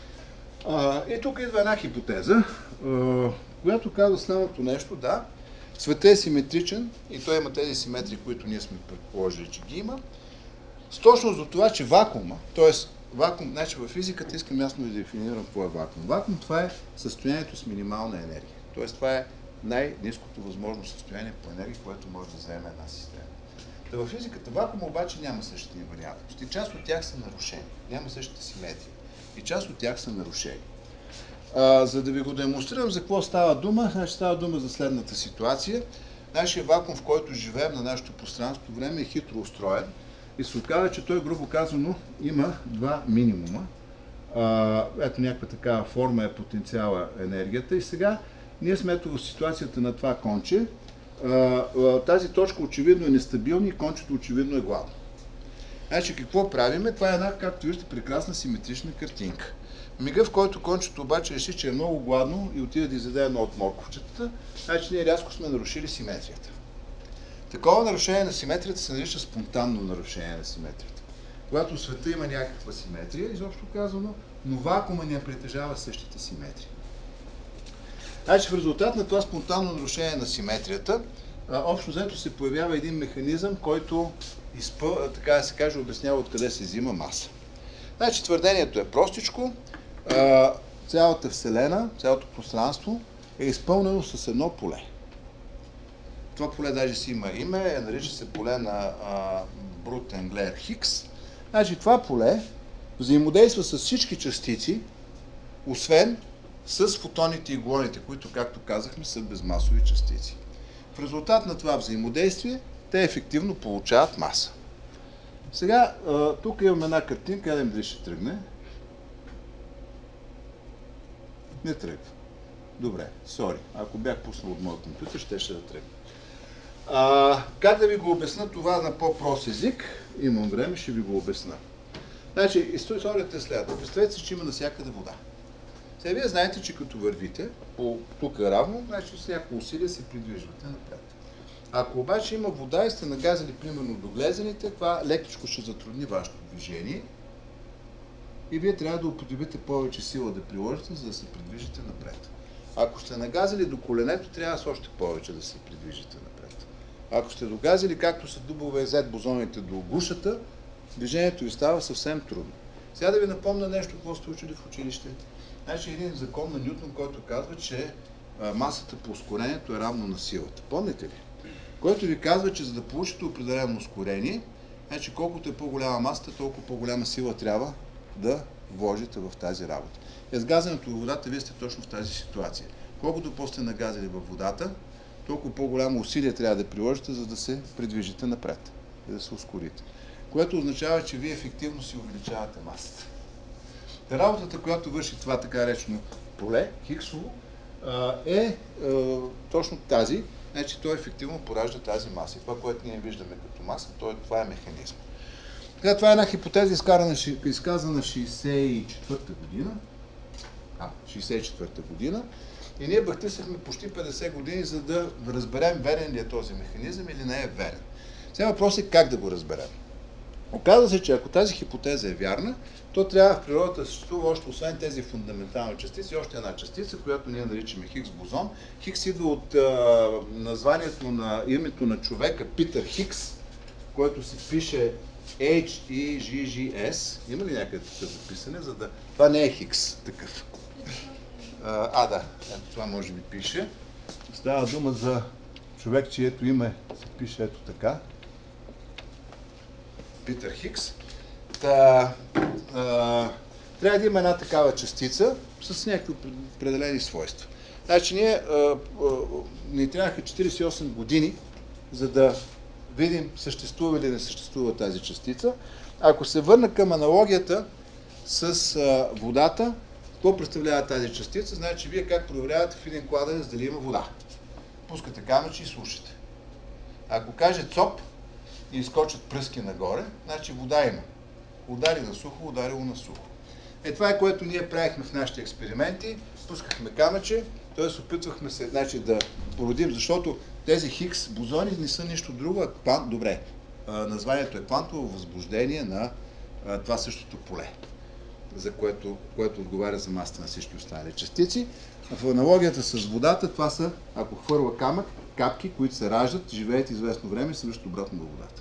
И тук идва една хипотеза, която казва следното нещо, да, светът е симетричен и той има тези симетрии, които ние сме предположили, че ги има. С точност до това, че вакуума, т.е. вакуум, значи във физиката искам ясно да дефинирам какво е вакуум. Вакуум това е състоянието с минимална енергия. Т.е. това е най-ниското възможно състояние по енергия, което може да заеме една система. Във физиката вакуум обаче няма същите инвариантности. Част от тях са нарушени. Няма същата симетрия. И част от тях са нарушени. За да ви го демонстрирам за какво става дума, значи става дума за следната ситуация. Нашия вакуум, в който живеем на нашето пространство, време е хитро устроен и се оказва, че той, грубо казано, има два минимума. Ето някаква такава форма е потенциала енергията и сега ние сме ето в ситуацията на това конче. Тази точка очевидно е нестабилна и кончето очевидно е гладно. Значи какво правиме? Това е една, както виждате, прекрасна симетрична картинка. Мига, в който кончето обаче реши, че е много гладно и отиде да изяде едно от морковчетата, значи ние рязко сме нарушили симетрията. Такова нарушение на симетрията се нарича спонтанно нарушение на симетрията. Когато в света има някаква симетрия, изобщо казано, но вакуума не притежава същите симетрии. Значи в резултат на това спонтанно нарушение на симетрията, общо взето се появява един механизъм, който така да се каже, обяснява откъде се взима маса. Значи твърдението е простичко. Цялата Вселена, цялото пространство е изпълнено с едно поле. Това поле даже си има име, нарича се поле на Брут-Енглер-Хикс. Значи това поле взаимодейства с всички частици, освен с фотоните и глоните, които, както казахме, са безмасови частици. В резултат на това взаимодействие, те ефективно получават маса. Сега, тук имам една картинка, едем дали ще тръгне. Не тръгва. Добре, сори. Ако бях пуснал от моя компютър, ще да тръгне. Как да ви го обясна това на по-прост език? Имам време, ще ви го обясна. Значи, историята е следната. Представете си, че има навсякъде вода. Сега вие знаете, че като вървите, тук равно, значи с някакво усилие се придвижвате напред. Ако обаче има вода и сте нагазали примерно до глезените, това лекичко ще затрудни вашето движение и вие трябва да употребите повече сила да приложите, за да се придвижите напред. Ако сте нагазали до коленето, трябва с още повече да се придвижите напред. Ако сте догазили, както са W Z бозоните до гушата, движението ви става съвсем трудно. Сега да ви напомня нещо, какво сте учили в училище. Значи един закон на Нютон, който казва, че масата по ускорението е равно на силата. Помните ли? Който ви казва, че за да получите определено ускорение, значи колкото е по-голяма масата, толкова по-голяма сила трябва да вложите в тази работа. С газенето във водата вие сте точно в тази ситуация. Колкото по-сте нагазали във водата, толкова по-голямо усилие трябва да приложите, за да се придвижите напред. и да се ускорите. Което означава, че вие ефективно си увеличавате масата. Работата, която върши това така речено поле, хиксово, е точно тази. Значи той ефективно поражда тази маса. И това, което ние виждаме като маса, това е механизм. Така, това е една хипотеза, изказана 64-та година. 64-та година. И ние бахтисахме почти 50 години, за да разберем верен ли е този механизъм или не е верен. Сега въпрос е как да го разберем. Оказва се, че ако тази хипотеза е вярна, то трябва в природата да съществува още, освен тези фундаментални частици, още една частица, която ние наричаме Хигс бозон. Хигс идва от названието на името на човека Питър Хигс, който се пише H-E-G-G-S. Има ли някъде такъв записане, за да... Това не е Хигс такъв. Да, това може би пише. Става дума за човек, чието име се пише ето така. Питър Хигс. Трябва да има една такава частица с някакви определени свойства. Значи ни трябваха 48 години, за да видим съществува или не съществува тази частица. Ако се върна към аналогията с водата, какво представлява тази частица? Значи вие как проверявате в един кладенец дали има вода? Пускате камъче и слушате. Ако каже цоп и изкочат пръски нагоре, значи вода има. Удари на сухо, ударило на сухо. Това е което ние правихме в нашите експерименти. Пускахме камъче, т.е. опитвахме се да породим, защото тези Хигс бозони не са нищо друго, добре. Названието е квантово възбуждение на това същото поле, за което отговаря за масата на всички останали частици. В аналогията с водата, това са, ако хвърля камък, капки, които се раждат, живеят известно време и се връщат обратно във водата.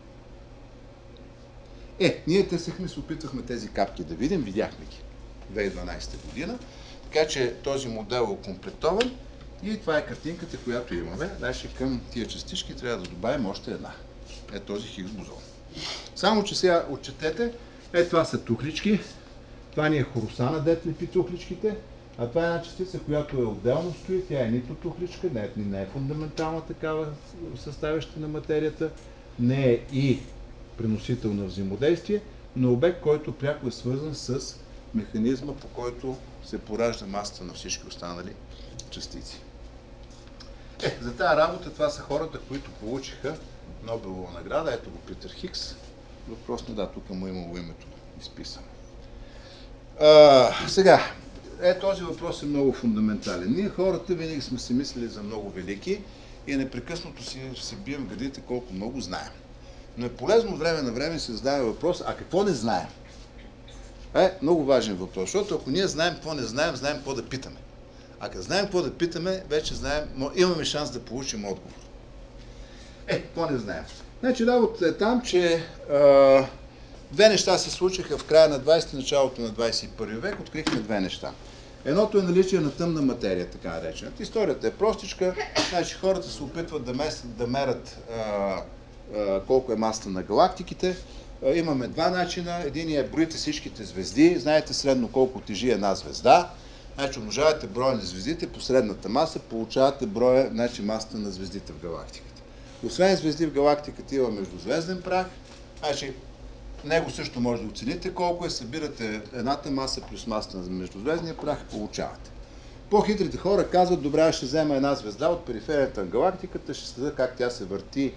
Ние търсихме, се опитвахме тези капки да видим, видяхме ги 2012 година, така че този модел е окомплектован и това е картинката, която имаме. Значи към тия частички трябва да добавим още една. Този Хигс бозон. Само, че сега отчетете, това са тухлички, това ни е хоросана, дет лепи тухличките, а това е една частица, която е отделно стои, тя е нито тухличка, не е фундаментална такава съставяща на материята, не е и преносител на взаимодействие, но обект, който пряко е свързан с механизма, по който се поражда масата на всички останали частици. За тази работа това са хората, които получиха Нобелова награда. Ето го Питър Хигс. Въпрос тук му имало името изписано. Сега, този въпрос е много фундаментален. Ние хората винаги сме се мислили за много велики и непрекъснато си бием гърдите колко много знаем. Но е полезно време на време се задава въпрос, а какво не знаем? Много важен въпрос, защото ако ние знаем какво не знаем, знаем какво да питаме. А като знаем какво да питаме, вече знаем, имаме шанс да получим отговор. Какво не знаем? Значи работата е там, че две неща се случиха в края на 20-ти, началото на 21 век, открихме две неща. Едното е наличие на тъмна материя, така наречената. Историята е простичка, значи хората се опитват да мерят колко е масата на галактиките. Имаме два начина. Единият е броите всичките звезди. Знаете средно колко тежи една звезда. Значи умножавате броя на звездите по средната маса, получавате броя, значи масата на звездите в галактиката. Освен звезди в галактиката има междузвезден прах. Значи него също може да оцените колко е. Събирате едната маса плюс масата на междузвездния прах и получавате. По-хитрите хора казват, добре, ще взема една звезда от периферията на галактиката, ще следа как тя се върти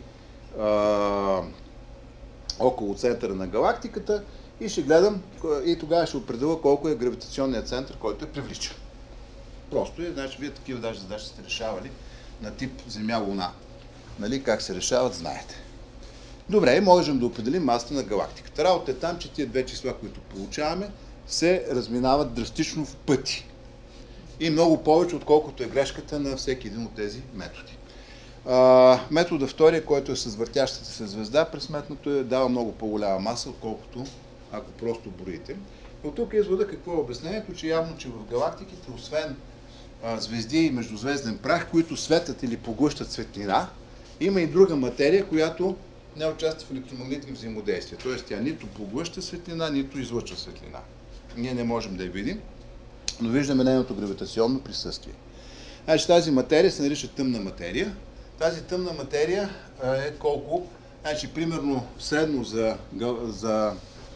около центъра на галактиката и ще гледам и тогава ще определя колко е гравитационният център, който я привлича. Просто е, значи вие такива даже задачи сте решавали на тип Земя-Луна. Нали, как се решават, знаете. Добре, можем да определим масата на галактиката. Работа е там, че тия две числа, които получаваме, се разминават драстично в пъти. И много повече, отколкото е грешката на всеки един от тези методи. Метода втория, който е с въртящата се звезда, пресметнато дава много по-голяма маса, отколкото ако просто броите. От тук извода какво е обяснението, че явно, че в галактиките, освен звезди и междузвезден прах, които светят или поглъщат светлина, има и друга материя, която не участва в електромагнитни взаимодействия. Тоест тя нито поглъща светлина, нито излъчва светлина. Ние не можем да я видим, но виждаме нейното гравитационно присъствие. Значи тази материя се нарича тъмна материя. Тази тъмна материя е колко Значи, примерно, средно за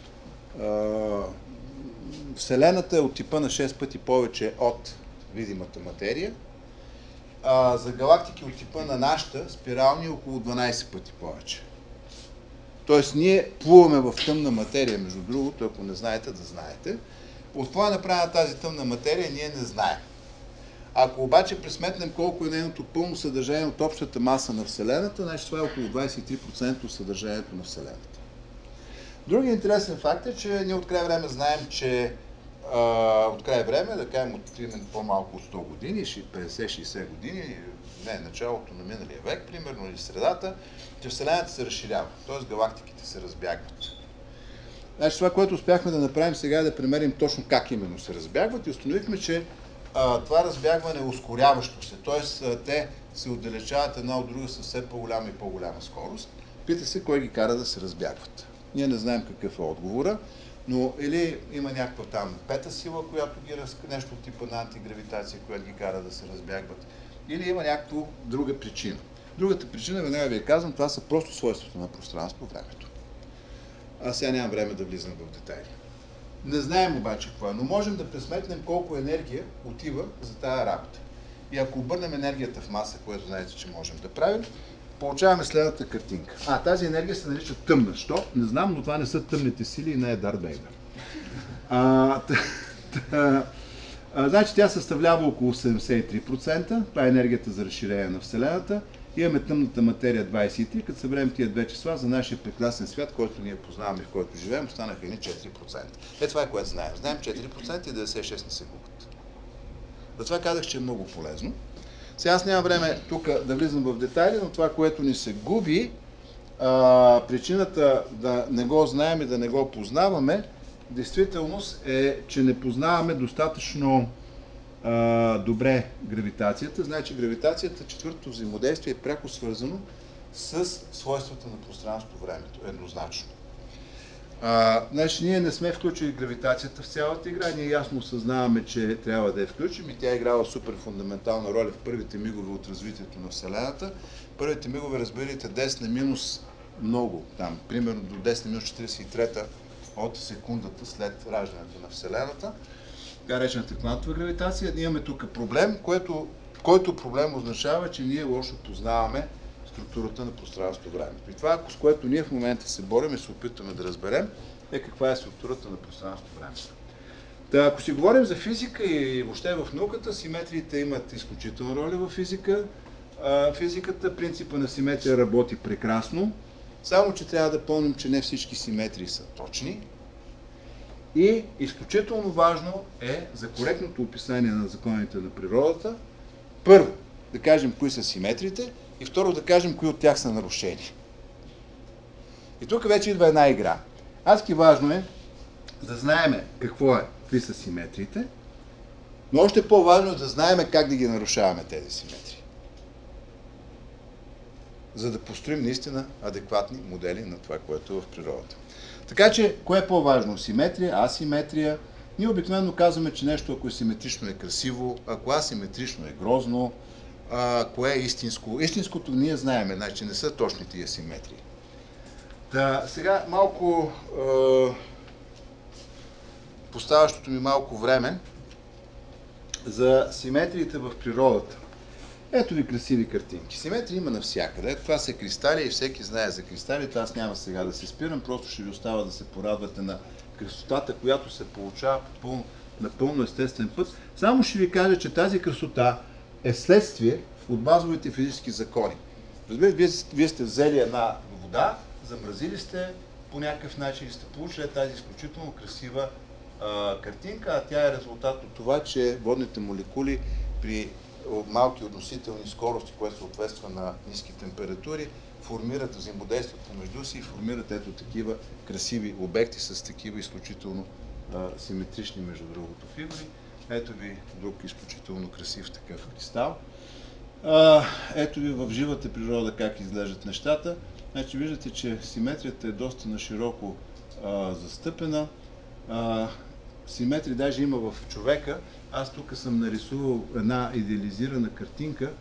Вселената е от типа на 6 пъти повече от видимата материя, а за галактики от типа на нашата спирални е около 12 пъти повече. Тоест, ние плуваме в тъмна материя, между другото, ако не знаете, да знаете. От това е направена тази тъмна материя, ние не знаем. Ако обаче пресметнем колко е нейното пълно съдържание от общата маса на Вселената, значи това е около 23% от съдържанието на Вселената. Другият интересен факт е, че ние от край време знаем, че от край време, да кажем от по-малко от 100 години, 50-60 години, не, началото на миналия век, примерно, или средата, че Вселената се разширява, т.е. галактиките се разбягват. Значи това, което успяхме да направим сега е да премерим точно как именно се разбягват и установихме, че това разбягване е ускоряващо се, т.е. те се отдалечават една от друга с все по-голяма и по-голяма скорост. Пита се кой ги кара да се разбягват. Ние не знаем какъв е отговора, но или има някаква там пета сила, която ги нещо от типа на антигравитация, която ги кара да се разбягват, или има някаква друга причина. Другата причина, веднага ви я казвам, това са просто свойствата на пространство-времето. Аз сега нямам време да влизам в детайли. Не знаем обаче какво е, но можем да пресметнем колко енергия отива за тая работа. И ако обърнем енергията в маса, което знаете, че можем да правим, получаваме следната картинка. Тази енергия се нарича тъмна. Що? Не знам, но това не са тъмните сили и не е Дарт Вейдър. Значи тя съставлява около 73%. Това е енергията за разширение на Вселената. Имаме тъмната материя 23%. Като съберем тия две числа за нашия прекрасен свят, който ние познаваме и в който живеем, останаха едни 4%. Това е което знаем. Знаем 4% и 96% не се губят. Затова казах, че е много полезно. Сега аз нямам време тук да влизам в детайли, но това, което ни се губи, причината да не го знаем и да не го познаваме, действителност е, че не познаваме достатъчно добре гравитацията. Значи гравитацията, четвъртото взаимодействие е пряко свързано с свойствата на пространство-времето, еднозначно. Значи ние не сме включили гравитацията в цялата игра, ние ясно осъзнаваме, че трябва да я включим и тя е играла супер фундаментална роля в първите мигове от развитието на Вселената. Първите мигове, разберете, 10 на минус много, там, примерно до 10 на минус 43 от секундата след раждането на Вселената, така речената квантова гравитация. Ние имаме тук проблем, който проблем означава, че ние лошо познаваме структурата на пространство-времето. И това, с което ние в момента се борим и се опитваме да разберем, е каква е структурата на пространство-времето. Ако си говорим за физика и въобще в науката, симетриите имат изключителна роля в физиката. Принципа на симетрия работи прекрасно, само че трябва да помним, че не всички симетрии са точни. И изключително важно е за коректното описание на законите на природата, първо, да кажем кои са симетриите и второ, да кажем кои от тях са нарушени. И тук вече идва една игра. Адски важно е да знаем какви са симетриите, но още по-важно е да знаем как да ги нарушаваме тези симетрии. За да построим наистина адекватни модели на това, което е в природата. Така че, кое е по-важно? Симетрия, асиметрия? Ние обикновено казваме, че нещо, ако е симетрично, е красиво, ако асиметрично, е грозно, кое е истинско. Истинското ние знаем, значи не са точни тия симетрии. Сега малко поставащото ми малко време за симетриите в природата. Ето ви красиви картинки. Симетрия има навсякъде. Това са кристали и всеки знае за кристалите. Аз няма сега да се спирам, просто ще ви остава да се порадвате на красотата, която се получава по напълно естествен път. Само ще ви кажа, че тази красота е следствие от базовите физически закони. Разбирате, вие сте взели една вода, замразили сте по някакъв начин и сте получили тази изключително красива картинка, а тя е резултат от това, че водните молекули при малки относителни скорости, което съответства на ниски температури, формират взаимодействието помежду си и формират ето такива красиви обекти с такива изключително симетрични, между другото, фигури. Ето ви друг изключително красив такъв кристал. Ето ви в живата природа как изглеждат нещата. Значи виждате, че симетрията е доста нашироко застъпена. Симетрия даже има в човека. Аз тук съм нарисувал една идеализирана картинка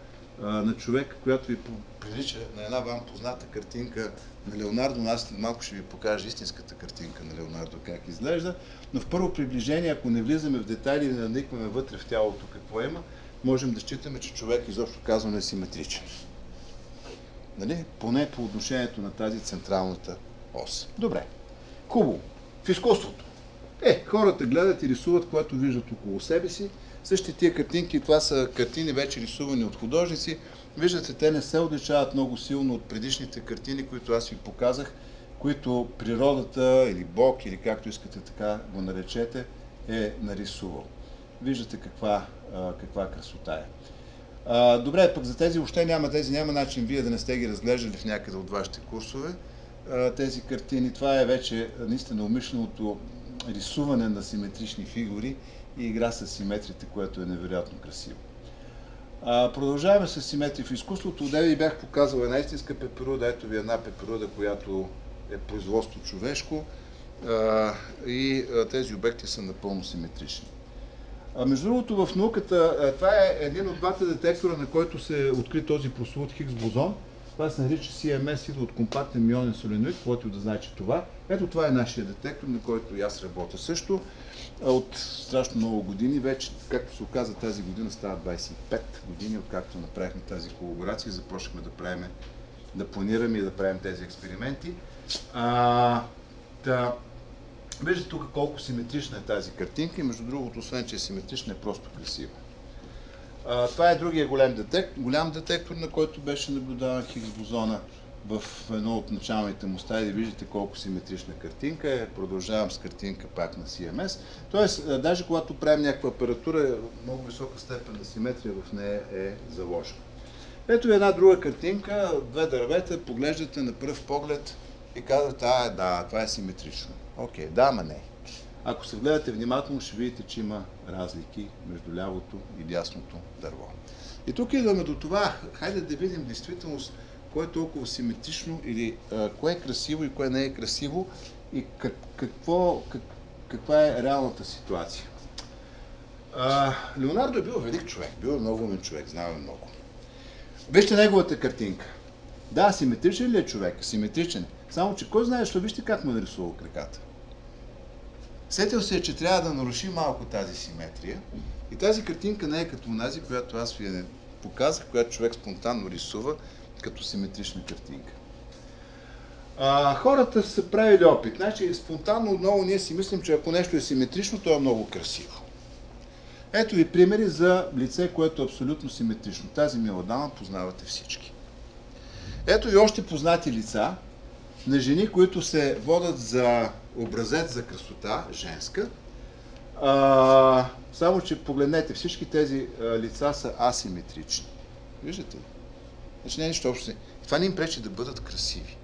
на човека, която ви прилича на една вам позната картинка на Леонардо, но аз след малко ще ви покажа истинската картинка на Леонардо как изглежда, но в първо приближение, ако не влизаме в детайли и не наникваме вътре в тялото какво има, можем да считаме, че човек изобщо казвано е симетричен. Нали? Поне по отношението на тази централната ос. Добре. Хубаво. В изкуството. Хората гледат и рисуват, което виждат около себе си. Същите тия картинки, това са картини вече рисувани от художници. Виждате, те не се отличават много силно от предишните картини, които аз ви показах, които природата или Бог, или както искате така го наречете, е нарисувал. Виждате каква красота е. Добре, пък за тези въобще няма начин вие да не сте ги разглеждали в някъде от вашите курсове. Тези картини, това е вече наистина умишленото рисуване на симетрични фигури и игра с симетрите, което е невероятно красиво. Продължаваме с симетрия в изкуството. Отдеве ви бях показал една истинска пеперуда. Ето ви една пеперуда, която е производство човешко и тези обекти са напълно симетрични. Между другото, в науката, това е един от двата детектора, на който се откри този прословут Хигс бозон. Това се нарича CMS, идва от компактен ионен соленоид, който да знае, че това. Ето това е нашия детектор, на който и аз работя също. От страшно много години вече, както се оказа, тази година става 25 години, откакто направихме тази колаборация и започнахме да планираме и да правим тези експерименти. Виждате тук колко симетрична е тази картинка и между другото, освен че е симетрична, е просто красива. Това е другия голям детектор, на който беше наблюдаван Хигс бозона в едно от началните му стадии. Виждате колко симетрична картинка е. Продължавам с картинка пак на CMS. Тоест, даже когато правим някаква апаратура, много висока степен на симетрия в нея е заложена. Ето една друга картинка, две дървета, поглеждате на пръв поглед и казвате, да, това е симетрично. Окей, да, ама не. Ако се гледате внимателно, ще видите, че има разлики между лявото и дясното дърво. И тук идваме до това, хайде да видим действителност, кое е толкова симетрично или кое е красиво и кое не е красиво и каква е реалната ситуация. Леонардо е бил велик човек, бил много умен човек, знаме много. Вижте неговата картинка. Да, симетричен ли е човек? Симетричен. Само, че кой знае, защо вижте как му е нарисувал краката. Сетил се, че трябва да наруши малко тази симетрия и тази картинка не е като онази, която аз ви показах, която човек спонтанно рисува като симетрична картинка. Хората са правили опит. Значи, спонтанно отново ние си мислим, че ако нещо е симетрично, то е много красиво. Ето ви примери за лице, което е абсолютно симетрично. Тази мила дама познавате всички. Ето ви още познати лица на жени, които се водят за образец за красота, женска. Само, че погледнете, всички тези лица са асиметрични. Виждате ли? Значи не е нищо общо. Това не им пречи да бъдат красиви.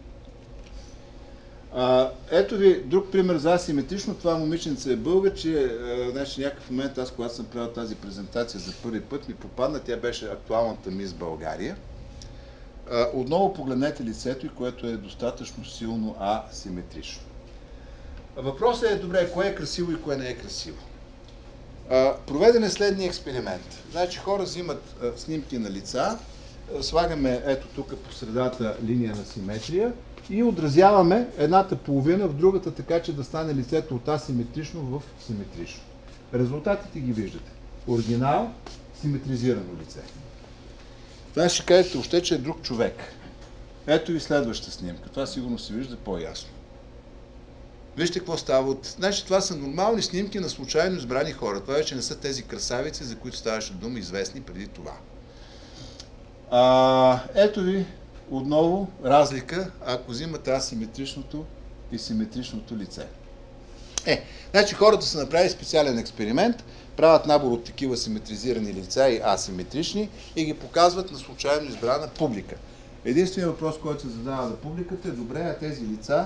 Ето ви друг пример за асиметрично. Това момиченце е българче. Значи някакъв момент, аз когато съм правил тази презентация за първи път, ми попадна. Тя беше актуалната мис България. Отново погледнете лицето и което е достатъчно силно асиметрично. Въпросът е, добре, кое е красиво и кое не е красиво. Проведен е следния експеримент. Значи хора взимат снимки на лица, слагаме ето тук по средата линия на симетрия и отразяваме едната половина в другата, така че да стане лицето от асиметрично в симетрично. Резултатите ги виждате. Оригинал, симетризирано лице. Това ще кажете още, че е друг човек. Ето ви следваща снимка. Това сигурно се вижда по-ясно. Вижте какво става от... Значи това са нормални снимки на случайно избрани хора. Това вече не са тези красавици, за които ставаше дума, известни преди това. Ето ви отново разлика, ако взимате асиметричното и симетричното лице. Значи хората са направили специален експеримент, правят набор от такива симетризирани лица и асиметрични и ги показват на случайно избрана публика. Единственият въпрос, който се задава на публиката е, добре, а тези лица,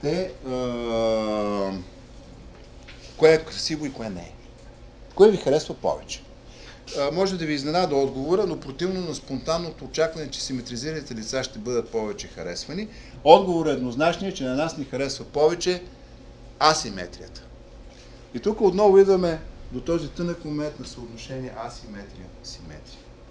кое е красиво и кое не е? Кое ви харесва повече? Може да ви изненада отговора, но противно на спонтанното очакване, че симетризираните лица ще бъдат повече харесвани, отговорът е еднозначният, че на нас ни харесва повече асиметрията. И тук отново идваме до този тънък момент на съотношение асиметрия-симетрия.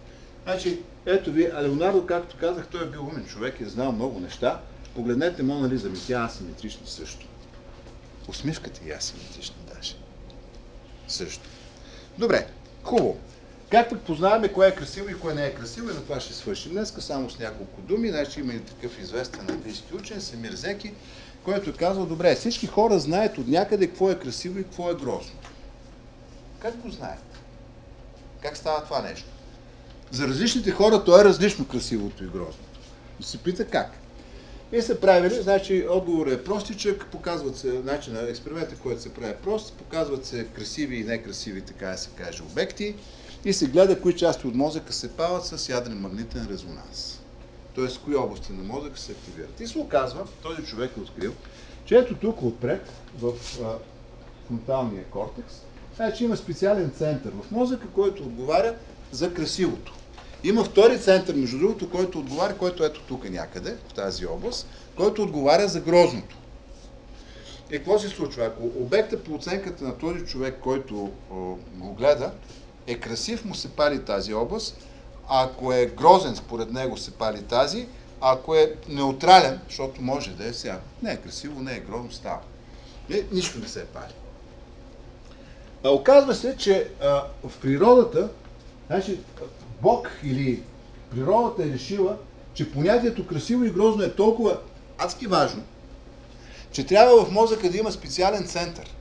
Значи, ето ви, Леонардо, както казах, той е бил умен човек и е знал много неща. Погледнете Мона Лиза, ми тя асиметрична също. Усмивката е асиметрична даже. Също. Добре, хубаво. Как пък познаваме кое е красиво и кое не е красиво, и на това ще свършим днеска само с няколко думи. Значи има и такъв известен английски учен, Семир Зеки, който е казал, добре, всички хора знаят от някъде какво е красиво и какво е грозно. Как го знаят? Как става това нещо? За различните хора то е различно красивото и грозното. И се пита как. И са правили, значи отговорът е простичък, показват се, значи на експеримента, който се прави прост, показват се красиви и некрасиви, така да се каже, обекти и се гледа кои части от мозъка се палят с ядрен магнитен резонанс. Тоест, кои области на мозъка се активират. И се оказва, този човек е открил, че ето тук отпред, в фронталния кортекс, значи има специален център в мозъка, който отговаря за красивото. Има втори център, между другото, който отговаря, който ето тук някъде, в тази област, който отговаря за грозното. И какво се случва? Ако обектът по оценката на този човек, който го гледа, е красив, му се пали тази област, а ако е грозен, според него се пали тази, а ако е неутрален, защото може да е сега, не е красиво, не е грозно, става. Нищо не се пали. Оказва се, че в природата, значи, Бог или природата е решила, че понятието красиво и грозно е толкова адски важно, че трябва в мозъка да има специален център.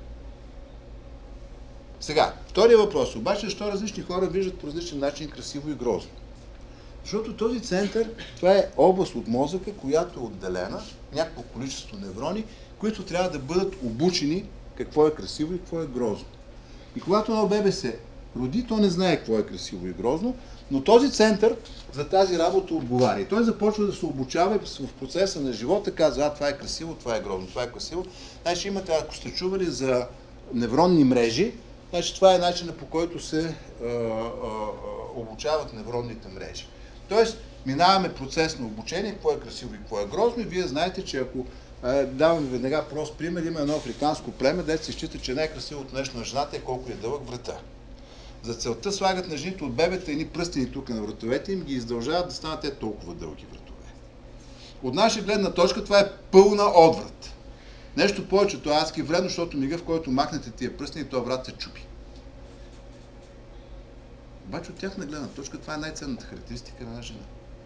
Сега, втория въпрос. Обаче, защо различни хора виждат по различен начин красиво и грозно? Защото този център, това е област от мозъка, която е отделена, някакво количество неврони, които трябва да бъдат обучени какво е красиво и какво е грозно. И когато едно бебе се роди, то не знае какво е красиво и грозно, но този център за тази работа отговаря. И той започва да се обучава в процеса на живота, казва, това е красиво, това е грозно, това е красиво. Значи имате, ако сте чували за невронни мрежи, значи това е начинът, по който се обучават невронните мрежи. Тоест, минаваме процес на обучение, какво е красиво и какво е грозно, и вие знаете, че ако давам веднага прост пример, има едно африканско племе, дето се счита, че най-красивото нещо на жената е колко е дълъг врата. За целта слагат на жените от бебета едни пръстени тук на вратовете и им ги издължават да станат те толкова дълги вратове. От наша гледна точка това е пълна отврат. Нещо повече, това е адски вредно, защото мига, в който махнете тия пръстени, този врат се чупи. Обаче от тяхна гледна точка това е най-ценната характеристика на една жена.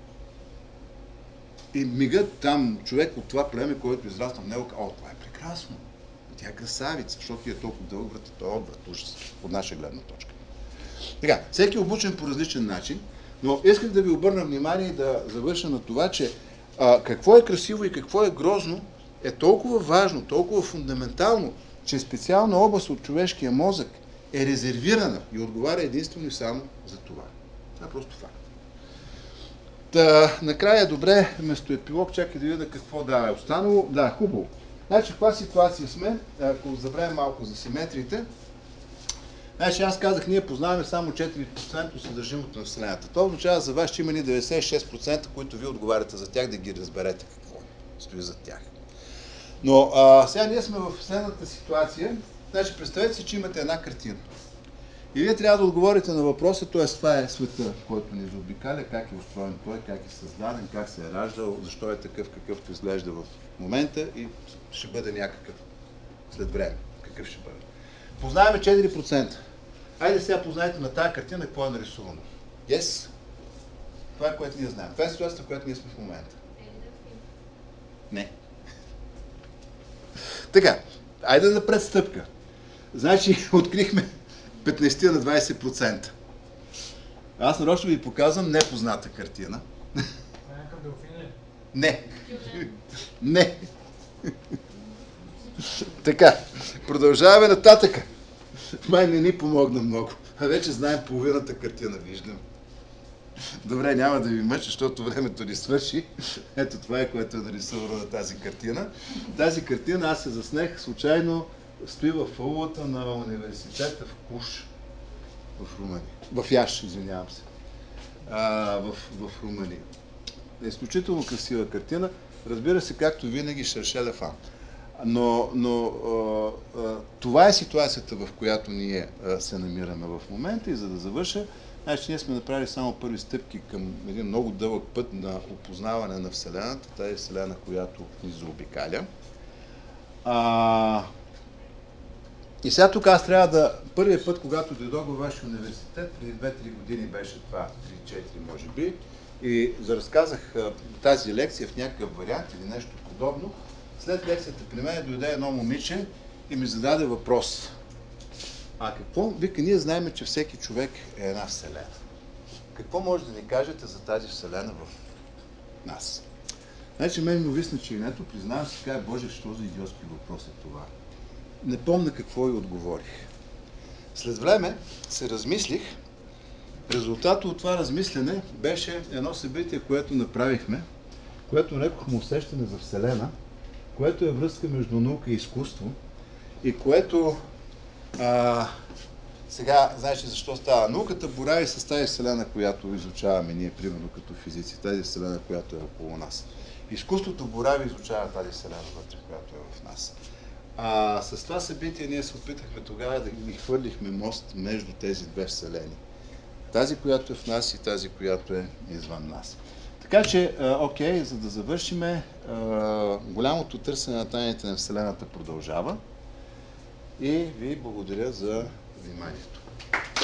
И мига там човек от това племе, който израсна в него, това е прекрасно. Тя е красавица, защото е толкова дълъг врат, той е отврат, ужас, от наша гледна точка. Така, всеки е обучен по различен начин, но исках да ви обърна внимание и да завърша на това, че какво е красиво и какво е грозно е толкова важно, толкова фундаментално, че специална област от човешкия мозък е резервирана и отговаря единствено и само за това. Това е просто факт. Накрая добре, вместо епилог, чакай да видя какво да е останало. Да, хубаво. Значи, в каква ситуация сме, ако забравим малко за симетриите, значи аз казах, ние познаваме само 4% от съдържимото на Вселената. Това означава за вас, че има ни 96%, които ви отговаряте за тях, да ги разберете какво стои за тях. Но сега ние сме в следната ситуация. Значи, представете си, че имате една картина. И вие трябва да отговорите на въпроса, т.е. това е света, който ни заобикаля, как е устроен той, как е създаден, как се е раждал, защо е такъв, какъвто изглежда в момента и ще бъде някакъв след време. Какъв ще бъде? Познаваме 4%. Айде сега познайте на тази картина какво е нарисувано. Yes? Това е, което ние знаем. Това е ситуацията, в която ние сме в момента. Не. Така, айде напред стъпка. Значи, открихме 15 на 20%. Аз нарочно ви показвам непозната картина. Някакъв делфин ли? Не. Не. Така, продължаваме нататък. Май не ни помогна много. А вече знаем половината картина, виждам. Добре, няма да ви мъча, защото времето ни свърши. Ето това е, което е нарисувано на тази картина. Тази картина аз се заснех случайно, стои в аулата на университета в Куш, в Румъния. В Яш, извинявам се. В Румъния. Изключително красива картина. Разбира се, както винаги, шершеля фан. Но това е ситуацията, в която ние се намираме в момента, и за да завърша, Значи ние сме направили само първи стъпки към един много дълъг път на опознаване на Вселената, тази Вселена, която ни заобикаля. И сега тук аз трябва да... Първият път, когато дойдох във вашия университет, преди 2-3 години беше това, 3-4 може би, и разказах тази лекция в някакъв вариант или нещо подобно. След лекцията при мен дойде едно момиче и ми зададе въпрос. Какво? Вика, ние знаем, че всеки човек е една Вселена. Какво може да ни кажете за тази Вселена в нас? Значи мен ми увисна чернето, признавам си, казах, Боже, що за идиотски въпрос е това? Не помня какво и отговорих. След време се размислих. Резултатът от това размислене беше едно събитие, което направихме, което нарекохме усещане за Вселена, което е връзка между наука и изкуство и което сега, знаеш ли защо става? Науката борави с тази Вселена, която изучаваме ние, примерно като физици, тази Вселена, която е около нас. Изкуството борави и изучава тази Вселена вътре, която е в нас. С това събитие ние се опитахме тогава да ги хвърлихме мост между тези две Вселени. Тази, която е в нас и тази, която е извън нас. Така че, окей, за да завършиме, голямото търсене на тайните на Вселената продължава и ви благодаря за вниманието.